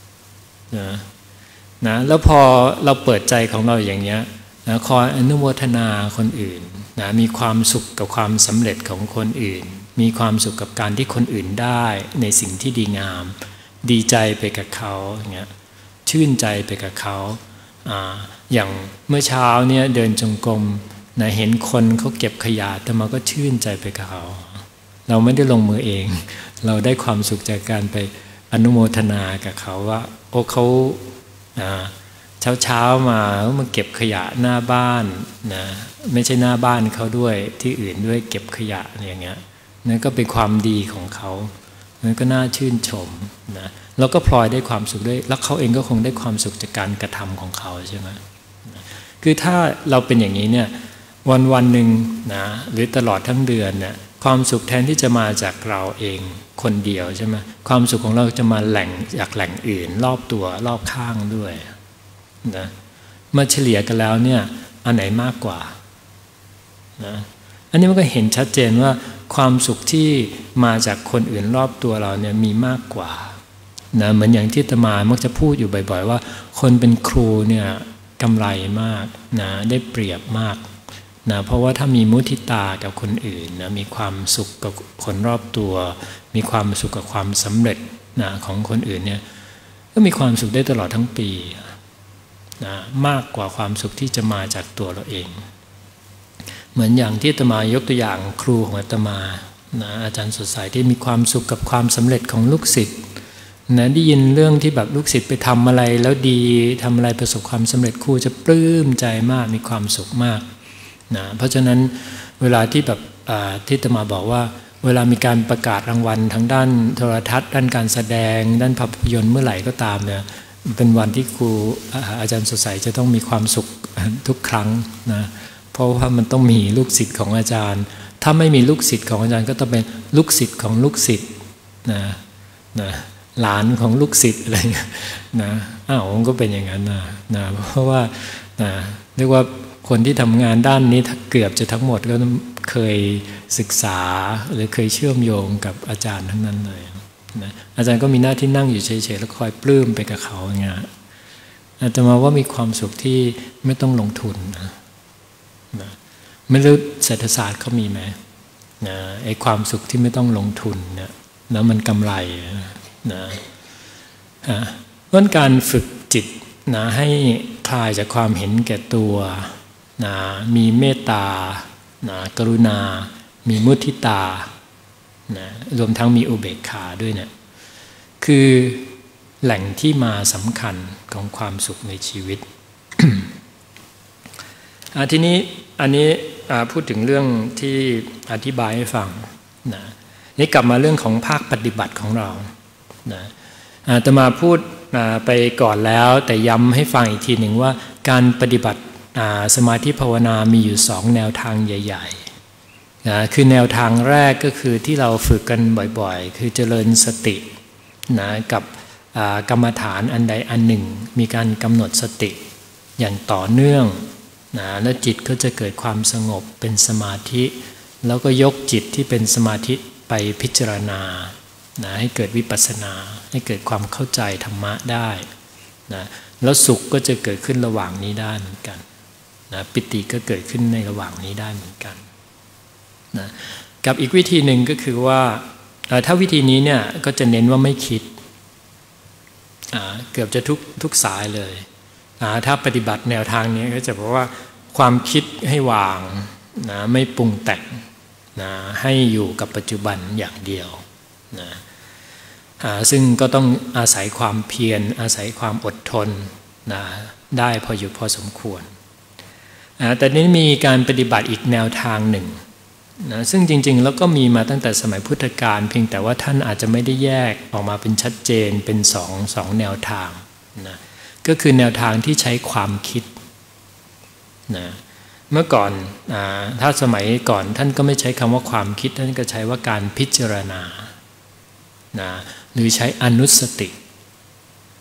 นะแล้วพอเราเปิดใจของเราอย่างเนี้ยนะคอยอนุโมทนาคนอื่นนะมีความสุขกับความสำเร็จของคนอื่นมีความสุขกับการที่คนอื่นได้ในสิ่งที่ดีงามดีใจไปกับเขาอย่างเงี้ยชื่นใจไปกับเขาอย่างเมื่อเช้าเนี่ยเดินจงกรมนะเห็นคนเขาเก็บขยะแต่มาก็ชื่นใจไปกับเขาเราไม่ได้ลงมือเองเราได้ความสุขจากการไปอนุโมทนากับเขาว่าโอ้เขาเช้ามาเก็บขยะหน้าบ้านนะไม่ใช่หน้าบ้านเขาด้วยที่อื่นด้วยเก็บขยะอย่างเงี้ยนั่นก็เป็นความดีของเขานั่นก็น่าชื่นชมนะแล้วก็พลอยได้ความสุขด้วยแล้วเขาเองก็คงได้ความสุขจากการกระทำของเขาใช่ไหมคือถ้าเราเป็นอย่างนี้เนี่ยวันหนึ่งนะหรือตลอดทั้งเดือนเนี่ยความสุขแทนที่จะมาจากเราเองคนเดียวใช่ไหมความสุขของเราจะมาจากแหล่งอื่นรอบตัวรอบข้างด้วยนะมาเฉลี่ยกันแล้วเนี่ยอันไหนมากกว่านะอันนี้มันก็เห็นชัดเจนว่าความสุขที่มาจากคนอื่นรอบตัวเราเนี่ยมีมากกว่านะเหมือนอย่างที่อาตมามักจะพูดอยู่บ่อยๆว่าคนเป็นครูเนี่ยกำไรมากนะได้เปรียบมากนะเพราะว่าถ้ามีมุทิตากับคนอื่นนะมีความสุขกับคนรอบตัวมีความสุขกับความสำเร็จนะของคนอื่นเนี่ยก็มีความสุขได้ตลอดทั้งปีนะมากกว่าความสุขที่จะมาจากตัวเราเองเหมือนอย่างที่อาตมายกตัวอย่างครูของอาตมานะอาจารย์สดใสที่มีความสุขกับความสำเร็จของลูกศิษย์นะได้ยินเรื่องที่แบบลูกศิษย์ไปทำอะไรแล้วดีทำอะไรประสบความสำเร็จครูจะปลื้มใจมากมีความสุขมากนะเพราะฉะนั้นเวลาที่แบบที่อาตมาบอกว่าเวลามีการประกาศรางวัลทางด้านโทรทัศน์ด้านการแสดงด้านภาพยนตร์เมื่อไหร่ก็ตามเนี่ยเป็นวันที่ครูอาจารย์สดใสจะต้องมีความสุขทุกครั้งนะเพราะว่ามันต้องมีลูกศิษย์ของอาจารย์ถ้าไม่มีลูกศิษย์ของอาจารย์ก็ต้องเป็นลูกศิษย์ของลูกศิษย์นะหลานของลูกศิษย์อะไรนะมันก็เป็นอย่างนั้นนะเพราะว่าเรียกว่าคนที่ทำงานด้านนี้เกือบจะทั้งหมดก็เคยศึกษาหรือเคยเชื่อมโยงกับอาจารย์ทั้งนั้นเลยนะอาจารย์ก็มีหน้าที่นั่งอยู่เฉยๆแล้วคอยปลื้มไปกับเขาอย่างเงี้ยอาตมาว่ามีความสุขที่ไม่ต้องลงทุนนะไม่รู้เศรษฐศาสตร์เขามีไหมนะไอ้ความสุขที่ไม่ต้องลงทุนเนี่ยแล้วมันกำไรนะเพราะการฝึกจิตนะให้คลายจากความเห็นแก่ตัวนะมีเมตตานะกรุณามีมุทิตานะรวมทั้งมีอุเบกขาด้วยเนี่ยคือแหล่งที่มาสำคัญของความสุขในชีวิต ทีนี้อันนี้พูดถึงเรื่องที่อธิบายให้ฟังนะนี่กลับมาเรื่องของภาคปฏิบัติของเรานะอาตมาพูดไปก่อนแล้วแต่ย้ำให้ฟังอีกทีหนึ่งว่าการปฏิบัติสมาธิภาวนามีอยู่2แนวทางใหญ่ๆนะคือแนวทางแรกก็คือที่เราฝึกกันบ่อยๆคือเจริญสตินะกับกรรมฐานอันใดอันหนึ่งมีการกำหนดสติอย่างต่อเนื่องนะแล้วจิตก็จะเกิดความสงบเป็นสมาธิแล้วก็ยกจิตที่เป็นสมาธิไปพิจารณานะให้เกิดวิปัสสนาให้เกิดความเข้าใจธรรมะได้นะแล้วสุขก็จะเกิดขึ้นระหว่างนี้ได้เหมือนกันนะปิติก็เกิดขึ้นในระหว่างนี้ได้เหมือนกันนะกับอีกวิธีหนึ่งก็คือว่าถ้าวิธีนี้เนี่ยก็จะเน้นว่าไม่คิดเกือบจะทุกสายเลยถ้าปฏิบัติแนวทางนี้ก็จะบอกว่าความคิดให้วางนะไม่ปรุงแต่งนะให้อยู่กับปัจจุบันอย่างเดียวนะซึ่งก็ต้องอาศัยความเพียรอาศัยความอดทนนะได้พออยู่พอสมควรแต่นี้มีการปฏิบัติอีกแนวทางหนึ่งนะซึ่งจริงๆแล้วก็มีมาตั้งแต่สมัยพุทธกาลเพียงแต่ว่าท่านอาจจะไม่ได้แยกออกมาเป็นชัดเจนเป็นสองแนวทางนะก็คือแนวทางที่ใช้ความคิดนะเมื่อก่อนถ้าสมัยก่อนท่านก็ไม่ใช้คำว่าความคิดท่านก็ใช้ว่าการพิจารณานะหรือใช้อนุสติ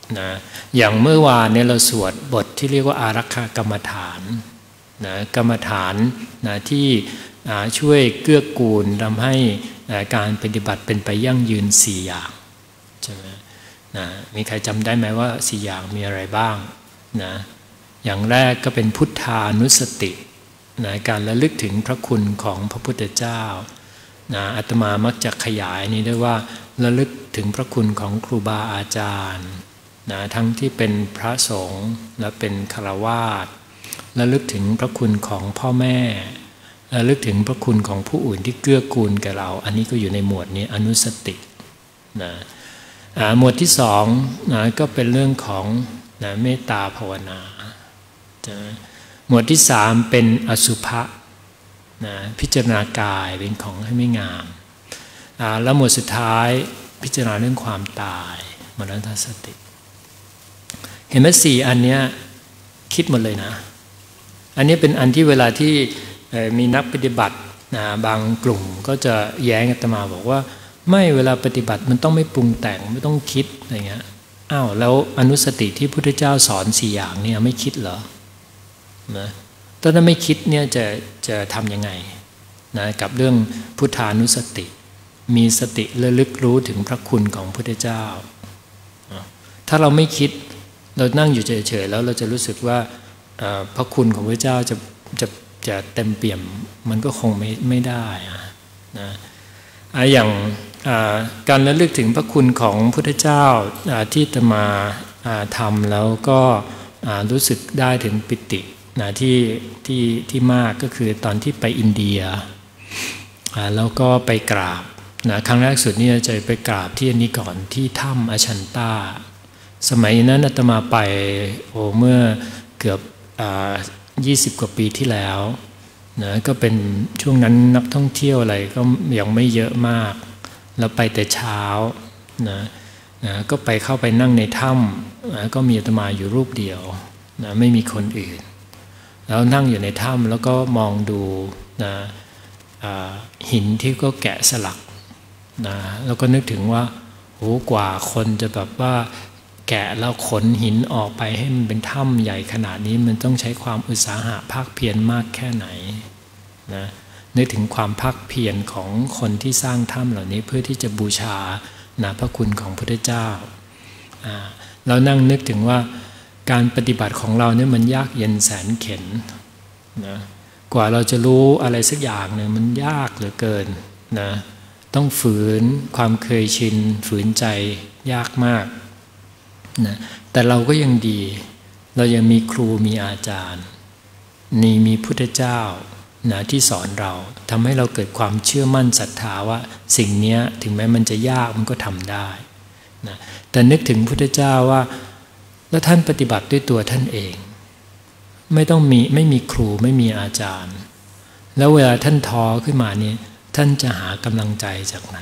นะอย่างเมื่อวานเนี่ยเราสวดบทที่เรียกว่าอารักขากรรมฐานนะกรรมฐานนะที่ช่วยเกื้อกูลทำให้การปฏิบัติเป็นไปยั่งยืน4อย่างใช่ไหมนะมีใครจำได้ไหมว่า4อย่างมีอะไรบ้างนะอย่างแรกก็เป็นพุทธานุสตินะการระลึกถึงพระคุณของพระพุทธเจ้านะอาตมามักจะขยายนี้ด้วยว่าระลึกถึงพระคุณของครูบาอาจารย์นะทั้งที่เป็นพระสงฆ์และเป็นฆราวาสระลึกถึงพระคุณของพ่อแม่ระลึกถึงพระคุณของผู้อื่นที่เกื้อกูลแก่เราอันนี้ก็อยู่ในหมวดนี้อนุสตินะหมวดที่สองนะก็เป็นเรื่องของนะเมตตาภาวนาหมวดที่สามเป็นอสุภะนะพิจารณากายเป็นของให้ไม่งามแล้วหมวดสุดท้ายพิจารณาเรื่องความตายมรณสติเห็นไหม4อันเนี้ยคิดหมดเลยนะอันนี้เป็นอันที่เวลาที่มีนักปฏิบัตินะบางกลุ่มก็จะแย้งอาตมาบอกว่าไม่เวลาปฏิบัติมันต้องไม่ปรุงแต่งไม่ต้องคิดอะไรเงี้ยอ้าวแล้วอนุสติที่พระพุทธเจ้าสอน4อย่างเนี่ยไม่คิดเหรอนะถ้าไม่คิดเนี่ยจะทำยังไงนะกับเรื่องพุทธานุสติมีสติระลึกรู้ถึงพระคุณของพระพุทธเจ้าถ้าเราไม่คิดเรานั่งอยู่เฉยๆแล้วเราจะรู้สึกว่าพระคุณของพระเจ้าจะเต็มเปี่ยมมันก็คงไม่ได้นะอย่างการระลึกถึงพระคุณของพระพุทธเจ้าที่อาตมาทำแล้วก็รู้สึกได้ถึงปิตินะที่มากก็คือตอนที่ไปอินเดียแล้วก็ไปกราบนะครั้งแรกสุดนี่จะไปกราบที่อันนี้ก่อนที่ถ้ำอชันตาสมัยนั้นอาตมาไปเมื่อเกือบ20 กว่าปีที่แล้วนะก็เป็นช่วงนั้นนักท่องเที่ยวอะไรก็ยังไม่เยอะมากแล้วไปแต่เช้านะก็ไปเข้าไปนั่งในถ้ำนะก็มีอาตมาอยู่รูปเดียวนะไม่มีคนอื่นแล้วนั่งอยู่ในถ้ำแล้วก็มองดูนะหินที่ก็แกะสลักนะแล้วก็นึกถึงว่าโอ้กว่าคนจะแบบว่าแกะแล้วขนหินออกไปให้มันเป็นถ้ำใหญ่ขนาดนี้มันต้องใช้ความอุตสาหะภาคเพียรมากแค่ไหนนะนึกถึงความภาคเพียรของคนที่สร้างถ้ำเหล่านี้เพื่อที่จะบูชานะพระคุณของพระพุทธเจ้าเรานั่งนึกถึงว่าการปฏิบัติของเราเนี่ยมันยากเย็นแสนเข็ญนะกว่าเราจะรู้อะไรสักอย่างเนี่ยมันยากเหลือเกินนะต้องฝืนความเคยชินฝืนใจยากมากนะแต่เราก็ยังดีเรายังมีครูมีอาจารย์มีพุทธเจ้านะที่สอนเราทำให้เราเกิดความเชื่อมั่นศรัทธาว่าสิ่งนี้ถึงแม้มันจะยากมันก็ทำได้นะแต่นึกถึงพุทธเจ้าว่าแล้วท่านปฏิบัติด้วยตัวท่านเองไม่มีครูไม่มีอาจารย์แล้วเวลาท่านท้อขึ้นมานี่ท่านจะหากำลังใจจากไหน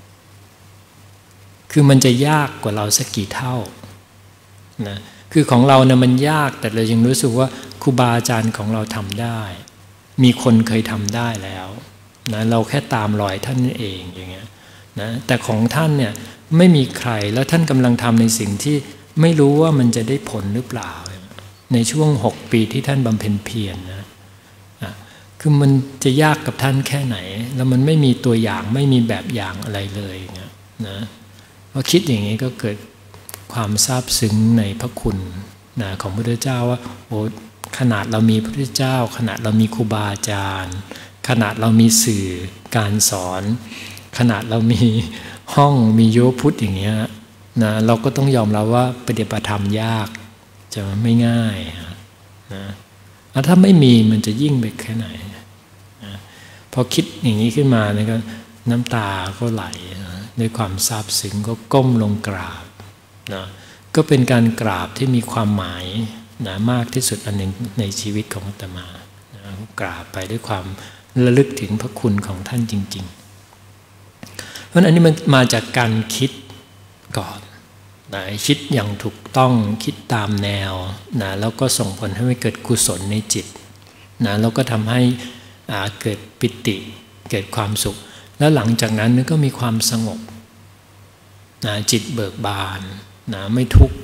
คือมันจะยากกว่าเราสักกี่เท่านะคือของเราเนี่ยมันยากแต่เรายังรู้สึกว่าครูบาอาจารย์ของเราทำได้มีคนเคยทำได้แล้วนะเราแค่ตามรอยท่านเองอย่างเงี้ยนะแต่ของท่านเนี่ยไม่มีใครแล้วท่านกำลังทำในสิ่งที่ไม่รู้ว่ามันจะได้ผลหรือเปล่าในช่วง6 ปีที่ท่านบำเพ็ญเพียรนะคือมันจะยากกับท่านแค่ไหนแล้วมันไม่มีตัวอย่างไม่มีแบบอย่างอะไรเลยเงี้ยนะพอคิดอย่างนี้ก็เกิดความซาบซึ้งในพระคุณนะของพระพุทธเจ้าว่าโอ้ขนาดเรามีพระพุทธเจ้าขนาดเรามีครูบาอาจารย์ขนาดเรามีสื่อการสอนขนาดเรามีห้องมีโยพุทธอย่างเงี้ยนะเราก็ต้องยอมรับว่าปฏิบัติธรรมยากจะไม่ง่ายนะถ้าไม่มีมันจะยิ่งไปแค่ไหนนะพอคิดอย่างนี้ขึ้นมาเนี่ยก็น้ำตาก็ไหลนะด้วยความซาบซึ้งก็ก้มลงกราบนะก็เป็นการกราบที่มีความหมายนะมากที่สุดอันหนึ่งในชีวิตของอาตมานะกราบไปด้วยความระลึกถึงพระคุณของท่านจริงๆเพราะอันนี้มันมาจากการคิดก่อนนะคิดอย่างถูกต้องคิดตามแนวนะแล้วก็ส่งผลให้เกิดกุศลในจิตนะแล้วก็ทำให้เกิดปิติเกิดความสุขแล้วหลังจากนั้นก็มีความสงบนะจิตเบิกบานนะไม่ทุกข์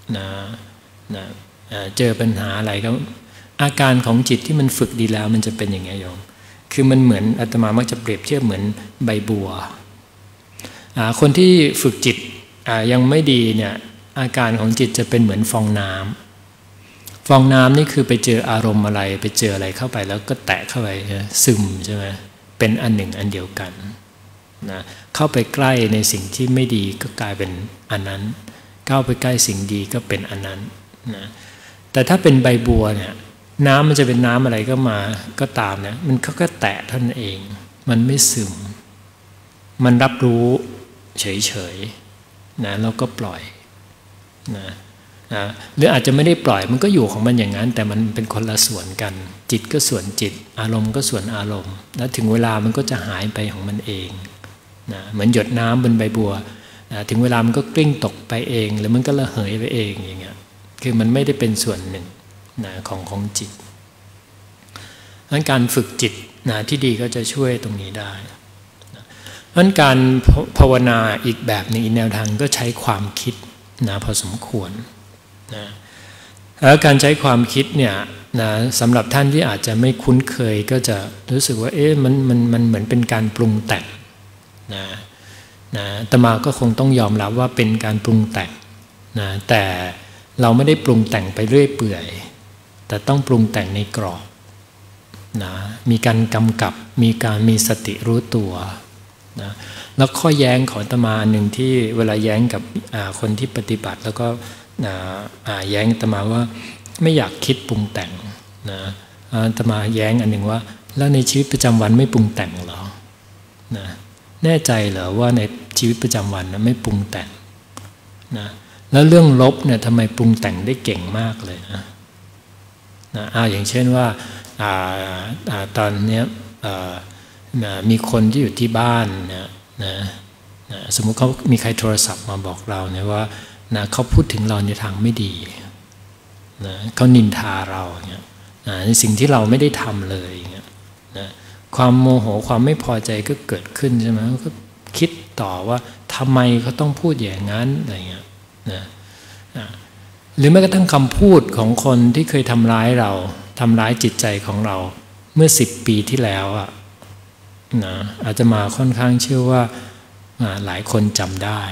นะนะเจอปัญหาอะไรก็อาการของจิตที่มันฝึกดีแล้วมันจะเป็นอย่างไงโยมคือมันเหมือนอาตมามักจะเปรียบเทียบเหมือนใบบัวคนที่ฝึกจิตยังไม่ดีเนี่ยอาการของจิตจะเป็นเหมือนฟองน้ำฟองน้ำนี่คือไปเจออารมณ์อะไรไปเจออะไรเข้าไปแล้วก็แตะเข้าไปซึมใช่ไหมเป็นอันหนึ่งอันเดียวกันนะเข้าไปใกล้ในสิ่งที่ไม่ดีก็กลายเป็นอันนั้นเข้าไปใกล้สิ่งดีก็เป็นอันนั้นนะแต่ถ้าเป็นใบบัวเนี่ยน้ำมันจะเป็นน้ำอะไรก็มาก็ตามเนี่ยมันเขาก็แตะท่านเองมันไม่ซึมมันรับรู้เฉยๆนะแล้วก็ปล่อยนะหรืออาจจะไม่ได้ปล่อยมันก็อยู่ของมันอย่างนั้นแต่มันเป็นคนละส่วนกันจิตก็ส่วนจิตอารมณ์ก็ส่วนอารมณ์แล้วถึงเวลามันก็จะหายไปของมันเองนะเหมือนหยดน้ำบนใบบัวถึงเวลามันก็กลิ้งตกไปเองหรือมันก็ระเหยไปเองอย่างเงี้ยคือมันไม่ได้เป็นส่วนหนึ่งนะของจิตงั้นการฝึกจิตนะที่ดีก็จะช่วยตรงนี้ได้งั้นการภาวนาอีกแบบหนึ่งอีกแนวทางก็ใช้ความคิดนะพอสมควรนะแล้วการใช้ความคิดเนี่ยนะสำหรับท่านที่อาจจะไม่คุ้นเคยก็จะรู้สึกว่ามันเหมือนเป็นการปรุงแต่งนะอาตมาก็คงต้องยอมรับว่าเป็นการปรุงแต่งนะแต่เราไม่ได้ปรุงแต่งไปเรื่อยเปื่อยแต่ต้องปรุงแต่งในกรอบนะมีการกำกับมีสติรู้ตัวนะแล้วข้อแย้งของอาตมาหนึ่งที่เวลาแย้งกับคนที่ปฏิบัติแล้วก็แย้งอาตมาว่าไม่อยากคิดปรุงแต่งนะอาตมาแย้งอันหนึ่งว่าแล้วในชีวิตประจำวันไม่ปรุงแต่งเหรอนะแน่ใจเหรอว่าในชีวิตประจำวันนะไม่ปรุงแต่งนะแล้วเรื่องลบเนี่ยทำไมปรุงแต่งได้เก่งมากเลยนะอย่างเช่นว่าตอนนี้มีคนที่อยู่ที่บ้านนะสมมุติเขามีใครโทรศัพท์มาบอกเราเนี่ยว่าเขาพูดถึงเราในทางไม่ดีนะเขานินทาเราเนี่ยในสิ่งที่เราไม่ได้ทำเลยเนี่ยนะความโมโหความไม่พอใจก็เกิดขึ้นใช่ไหมก็คิดต่อว่าทำไมเขาต้องพูดอย่างนั้นอะไรเงี้ยนะหรือแม้กระทั่งคำพูดของคนที่เคยทำร้ายเราทำร้ายจิตใจของเราเมื่อ10 ปีที่แล้วนะอาจจะมาค่อนข้างเชื่อว่าหลายคนจำได้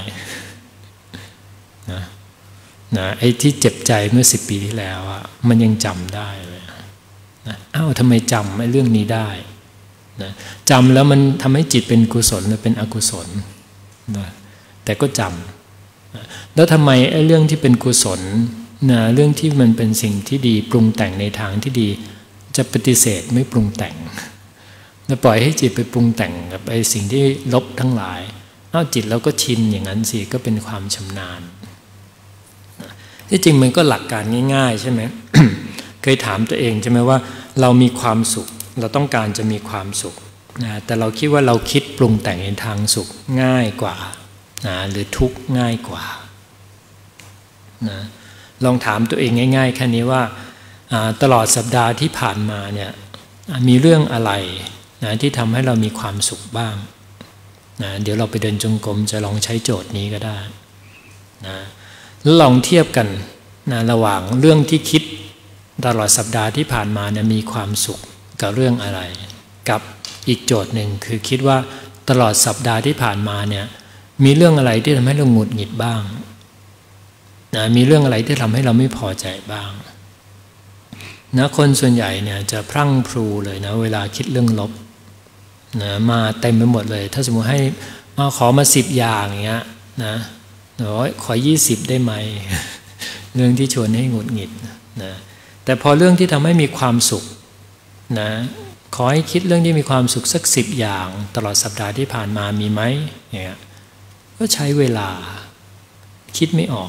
นะไอ้ที่เจ็บใจเมื่อ10 ปีที่แล้วมันยังจำได้เลยนะทำไมจำไอ้เรื่องนี้ได้นะจำแล้วมันทำให้จิตเป็นกุศลหรือเป็นอกุศลนะแต่ก็จำนะแล้วทำไมไอ้เรื่องที่เป็นกุศลนะเรื่องที่มันเป็นสิ่งที่ดีปรุงแต่งในทางที่ดีจะปฏิเสธไม่ปรุงแต่งแล้วปล่อยให้จิตไปปรุงแต่งกับไอ้สิ่งที่ลบทั้งหลายจิตเราก็ชินอย่างนั้นสิก็เป็นความชำนาญที่จริงมันก็หลักการง่ายๆใช่ไหม เคยถามตัวเองใช่ไหมว่าเรามีความสุขเราต้องการจะมีความสุขนะแต่เราคิดว่าเราคิดปรุงแต่งในทางสุขง่ายกว่านะหรือทุกข์ง่ายกว่านะลองถามตัวเองง่ายๆแค่นี้ว่าตลอดสัปดาห์ที่ผ่านมาเนี่ยมีเรื่องอะไรนะที่ทำให้เรามีความสุขบ้างนะเดี๋ยวเราไปเดินจงกรมจะลองใช้โจทย์นี้ก็ได้นะแล้วลองเทียบกันนะระหว่างเรื่องที่คิดตลอดสัปดาห์ที่ผ่านมาเนี่ยมีความสุขกับเรื่องอะไรกับอีกโจทย์หนึ่งคือคิดว่าตลอดสัปดาห์ที่ผ่านมาเนี่ยมีเรื่องอะไรที่ทำให้เราหงุดหงิดบ้างนะมีเรื่องอะไรที่ทำให้เราไม่พอใจบ้างนะคนส่วนใหญ่เนี่ยจะพรั่งพรูเลยนะเวลาคิดเรื่องลบนะมาเต็มไปหมดเลยถ้าสมมติให้ขอมา10 อย่างอย่างเงี้ยนะขอ20ได้ไหม เรื่องที่ชวนให้หงุดหงิดนะแต่พอเรื่องที่ทำให้มีความสุขนะขอให้คิดเรื่องที่มีความสุขสัก10 อย่างตลอดสัปดาห์ที่ผ่านมามีไหมเนี่ยก็ใช้เวลาคิดไม่ออก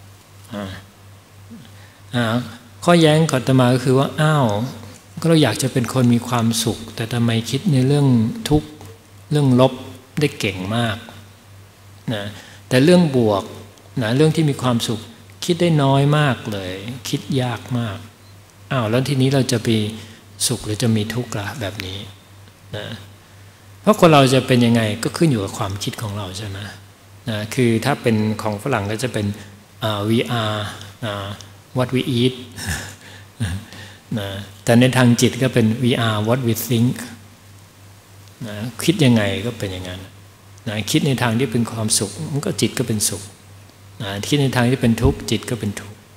ข้อแย้งของอาตมาก็คือว่าก็เราอยากจะเป็นคนมีความสุขแต่ทำไมคิดในเรื่องทุกข์เรื่องลบได้เก่งมากนะแต่เรื่องบวกนะเรื่องที่มีความสุขคิดได้น้อยมากเลยคิดยากมากแล้วทีนี้เราจะไปสุขหรือจะมีทุกข์ละแบบนี้นะเพราะคนเราจะเป็นยังไงก็ขึ้นอยู่กับความคิดของเราใช่ไหมนะคือถ้าเป็นของฝรั่งก็จะเป็น we are what we eat นะแต่ในทางจิตก็เป็น we are what we think นะคิดยังไงก็เป็นอย่างนั้นนะคิดในทางที่เป็นความสุขมันก็จิตก็เป็นสุขนะคิดในทางที่เป็นทุกข์จิตก็เป็นทุกข์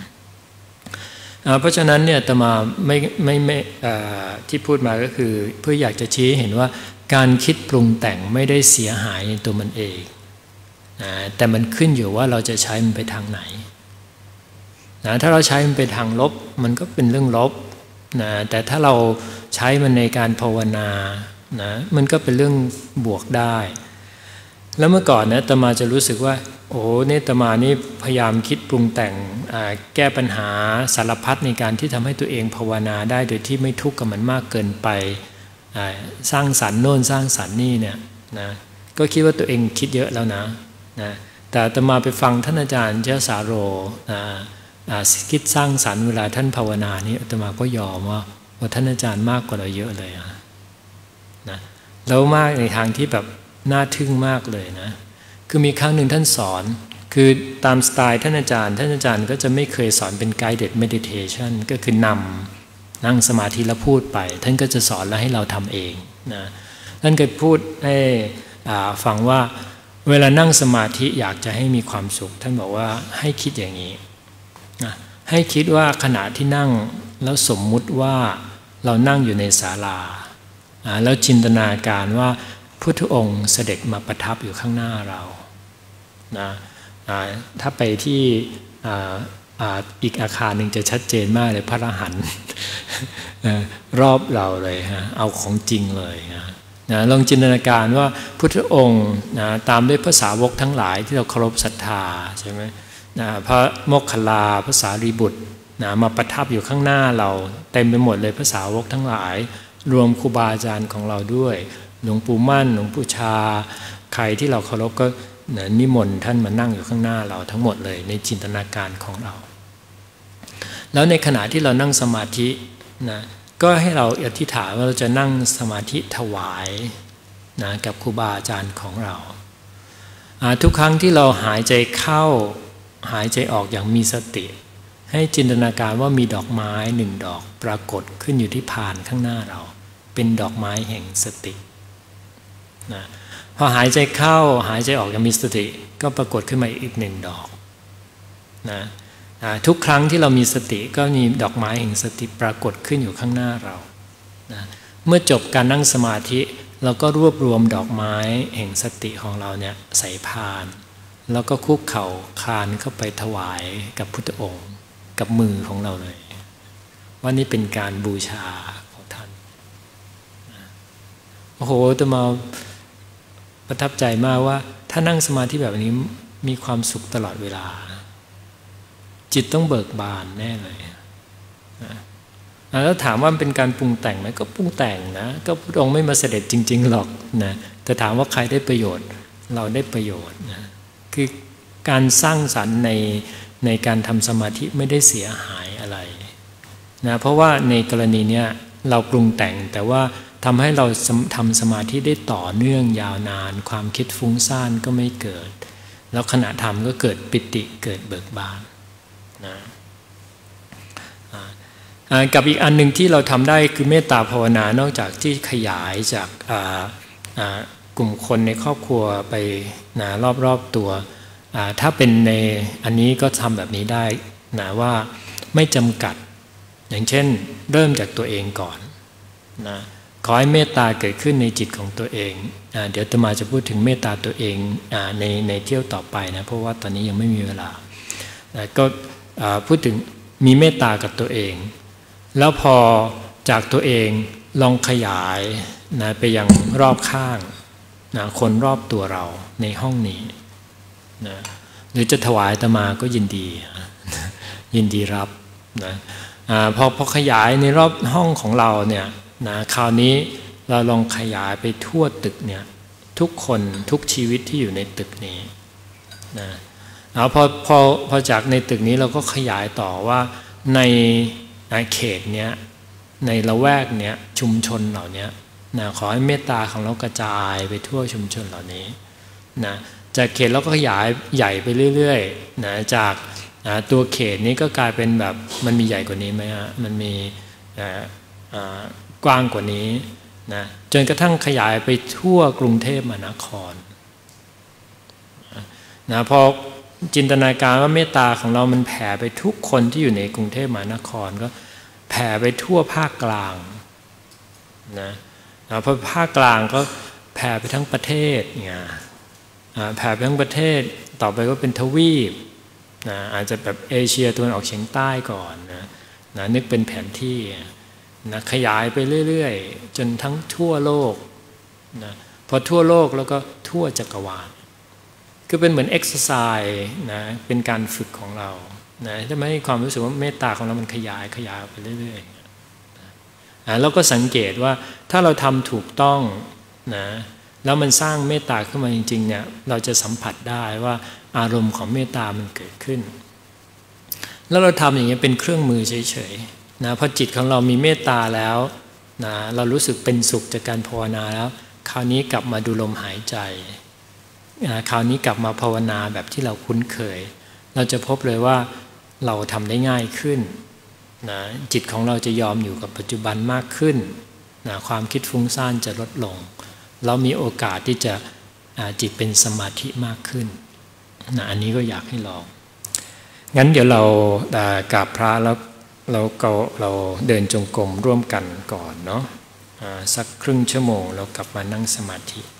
เพราะฉะนั้นเนี่ยอาตมาไม่ที่พูดมาก็คือเพื่ออยากจะชี้ให้เห็นว่าการคิดปรุงแต่งไม่ได้เสียหายในตัวมันเองนะแต่มันขึ้นอยู่ว่าเราจะใช้มันไปทางไหนนะถ้าเราใช้มันไปทางลบมันก็เป็นเรื่องลบนะแต่ถ้าเราใช้มันในการภาวนานะมันก็เป็นเรื่องบวกได้แล้วเมื่อก่อนนะอาตมาจะรู้สึกว่าโอ้เนี่ยอาตมานี่พยายามคิดปรุงแต่งแก้ปัญหาสารพัดในการที่ทำให้ตัวเองภาวนาได้โดยที่ไม่ทุกข์กับมันมากเกินไปสร้างสรรค์โน่นสร้างสรรค์นี่เนี่ยนะก็คิดว่าตัวเองคิดเยอะแล้วนะแต่อาตมาไปฟังท่านอาจารย์เจ้าสาโรคิดสร้างสรรค์เวลาท่านภาวนานี้อาตมาก็ยอมว่าท่านอาจารย์มากกว่าเราเยอะเลยนะแล้วมากในทางที่แบบน่าทึ่งมากเลยนะคือมีครั้งหนึ่งท่านสอนคือตามสไตล์ท่านอาจารย์ก็จะไม่เคยสอนเป็น guided meditation ก็คือนำนั่งสมาธิแล้วพูดไปท่านก็จะสอนแล้วให้เราทำเองนะท่านเคยพูดให้ฟังว่าเวลานั่งสมาธิอยากจะให้มีความสุขท่านบอกว่าให้คิดอย่างนี้นะให้คิดว่าขณะที่นั่งแล้วสมมุติว่าเรานั่งอยู่ในศาลาแล้วจินตนาการว่าพุทธองค์เสด็จมาประทับอยู่ข้างหน้าเรานะถ้าไปที่อีกอาคารหนึ่งจะชัดเจนมากเลยพระอรหันต์รอบเราเลยฮะเอาของจริงเลยนะลองจินตนาการว่าพุทธองค์นะตามด้วยพระสาวกทั้งหลายที่เราเคารพศรัทธาใช่ไหมนะพระโมคคัลลาพระสารีบุตรนะมาประทับอยู่ข้างหน้าเราเต็มไปหมดเลยพระสาวกทั้งหลายรวมครูบาอาจารย์ของเราด้วยหลวงปู่มั่นหลวงปู่ชาใครที่เราเคารพก็นิมนต์ท่านมานั่งอยู่ข้างหน้าเราทั้งหมดเลยในจินตนาการของเราแล้วในขณะที่เรานั่งสมาธินะก็ให้เราอธิษฐานว่าเราจะนั่งสมาธิถวายนะกับครูบาอาจารย์ของเราทุกครั้งที่เราหายใจเข้าหายใจออกอย่างมีสติให้จินตนาการว่ามีดอกไม้หนึ่งดอกปรากฏขึ้นอยู่ที่พานข้างหน้าเราเป็นดอกไม้แห่งสตินะพอหายใจเข้าหายใจออกอย่างมีสติก็ปรากฏขึ้นมาอีกหนึ่งดอกนะทุกครั้งที่เรามีสติก็มีดอกไม้แห่งสติปรากฏขึ้นอยู่ข้างหน้าเรานะเมื่อจบการนั่งสมาธิเราก็รวบรวมดอกไม้แห่งสติของเราเนี่ยใส่พานแล้วก็คุกเข่าคลานเข้าไปถวายกับพุทธองค์กับมือของเราเลยว่านี่เป็นการบูชาของท่านโอ้โหแต่มาประทับใจมากว่าถ้านั่งสมาธิแบบนี้มีความสุขตลอดเวลาจิตต้องเบิกบานแน่เลยแล้วถามว่าเป็นการปรุงแต่งไหมก็ปรุงแต่งนะก็พระองค์ไม่มาเสด็จจริงๆหรอกนะแต่ถามว่าใครได้ประโยชน์เราได้ประโยชน์นะคือการสร้างสรรค์ในการทำสมาธิไม่ได้เสียหายอะไรนะเพราะว่าในกรณีนี้เราปรุงแต่งแต่ว่าทำให้เราทำสมาธิได้ต่อเนื่องยาวนานความคิดฟุ้งซ่านก็ไม่เกิดแล้วขณะทำก็เกิดปิติเกิดเบิกบานนะกับอีกอันหนึ่งที่เราทำได้คือเมตตาภาวนานอกจากที่ขยายจากกลุ่มคนในครอบครัวไปนะรอบๆตัวถ้าเป็นในอันนี้ก็ทำแบบนี้ได้นะว่าไม่จำกัดอย่างเช่นเริ่มจากตัวเองก่อนนะขอให้เมตตาเกิดขึ้นในจิตของตัวเองเดี๋ยวอาตมาจะพูดถึงเมตตาตัวเองในเที่ยวต่อไปนะเพราะว่าตอนนี้ยังไม่มีเวลาก็พูดถึงมีเมตตากับตัวเองแล้วพอจากตัวเองลองขยายนะไปยังรอบข้างนะคนรอบตัวเราในห้องนี้นะหรือจะถวายอาตมาก็ยินดีรับนะพอขยายในรอบห้องของเราเนี่ยนะคราวนี้เราลองขยายไปทั่วตึกเนี่ยทุกคนทุกชีวิตที่อยู่ในตึกนี้นะพอจากในตึกนี้เราก็ขยายต่อว่าในเขตเนี้ยในละแวกเนี้ยชุมชนเหล่านี้นะขอให้เมตตาของเรากระจายไปทั่วชุมชนเหล่านี้นะจากเขตเราก็ขยายใหญ่ไปเรื่อยๆนะจากตัวเขตนี้ก็กลายเป็นแบบมันมีใหญ่กว่านี้ไหมฮะมันมีกว้างกว่านี้นะจนกระทั่งขยายไปทั่วกรุงเทพมหานครนะพอจินตนาการว่าเมตตาของเรามันแผ่ไปทุกคนที่อยู่ในกรุงเทพมหานครก็แผ่ไปทั่วภาคกลางนะพอภาคกลางก็แผ่ไปทั้งประเทศเนี่ยแผ่ไปทั้งประเทศต่อไปก็เป็นทวีปนะอาจจะแบบเอเชียตะวันออกเฉียงใต้ก่อนนะนึกเป็นแผนที่นะขยายไปเรื่อยๆจนทั้งทั่วโลกนะพอทั่วโลกแล้วก็ทั่วจักรวาลก็เป็นเหมือนเอ็กซ์ไซส์นะเป็นการฝึกของเรานะทำให้ความรู้สึกว่าเมตตาของเรามันขยายไปเรื่อยๆแล้วก็สังเกตว่าถ้าเราทำถูกต้องนะแล้วมันสร้างเมตตาขึ้นมาจริงๆเนี่ยเราจะสัมผัสได้ว่าอารมณ์ของเมตตามันเกิดขึ้นแล้วเราทำอย่างนี้เป็นเครื่องมือเฉยๆนะพอจิตของเรามีเมตตาแล้วนะเรารู้สึกเป็นสุขจากการภาวนาแล้วคราวนี้กลับมาดูลมหายใจคราวนี้กลับมาภาวนาแบบที่เราคุ้นเคยเราจะพบเลยว่าเราทำได้ง่ายขึ้นนะจิตของเราจะยอมอยู่กับปัจจุบันมากขึ้นนะความคิดฟุ้งซ่านจะลดลงเรามีโอกาสที่จะจิตเป็นสมาธิมากขึ้นนะอันนี้ก็อยากให้ลองงั้นเดี๋ยวเรากราบพระแล้วเราเดินจงกรมร่วมกันก่อนเนาะสักครึ่งชั่วโมงเรากลับมานั่งสมาธิ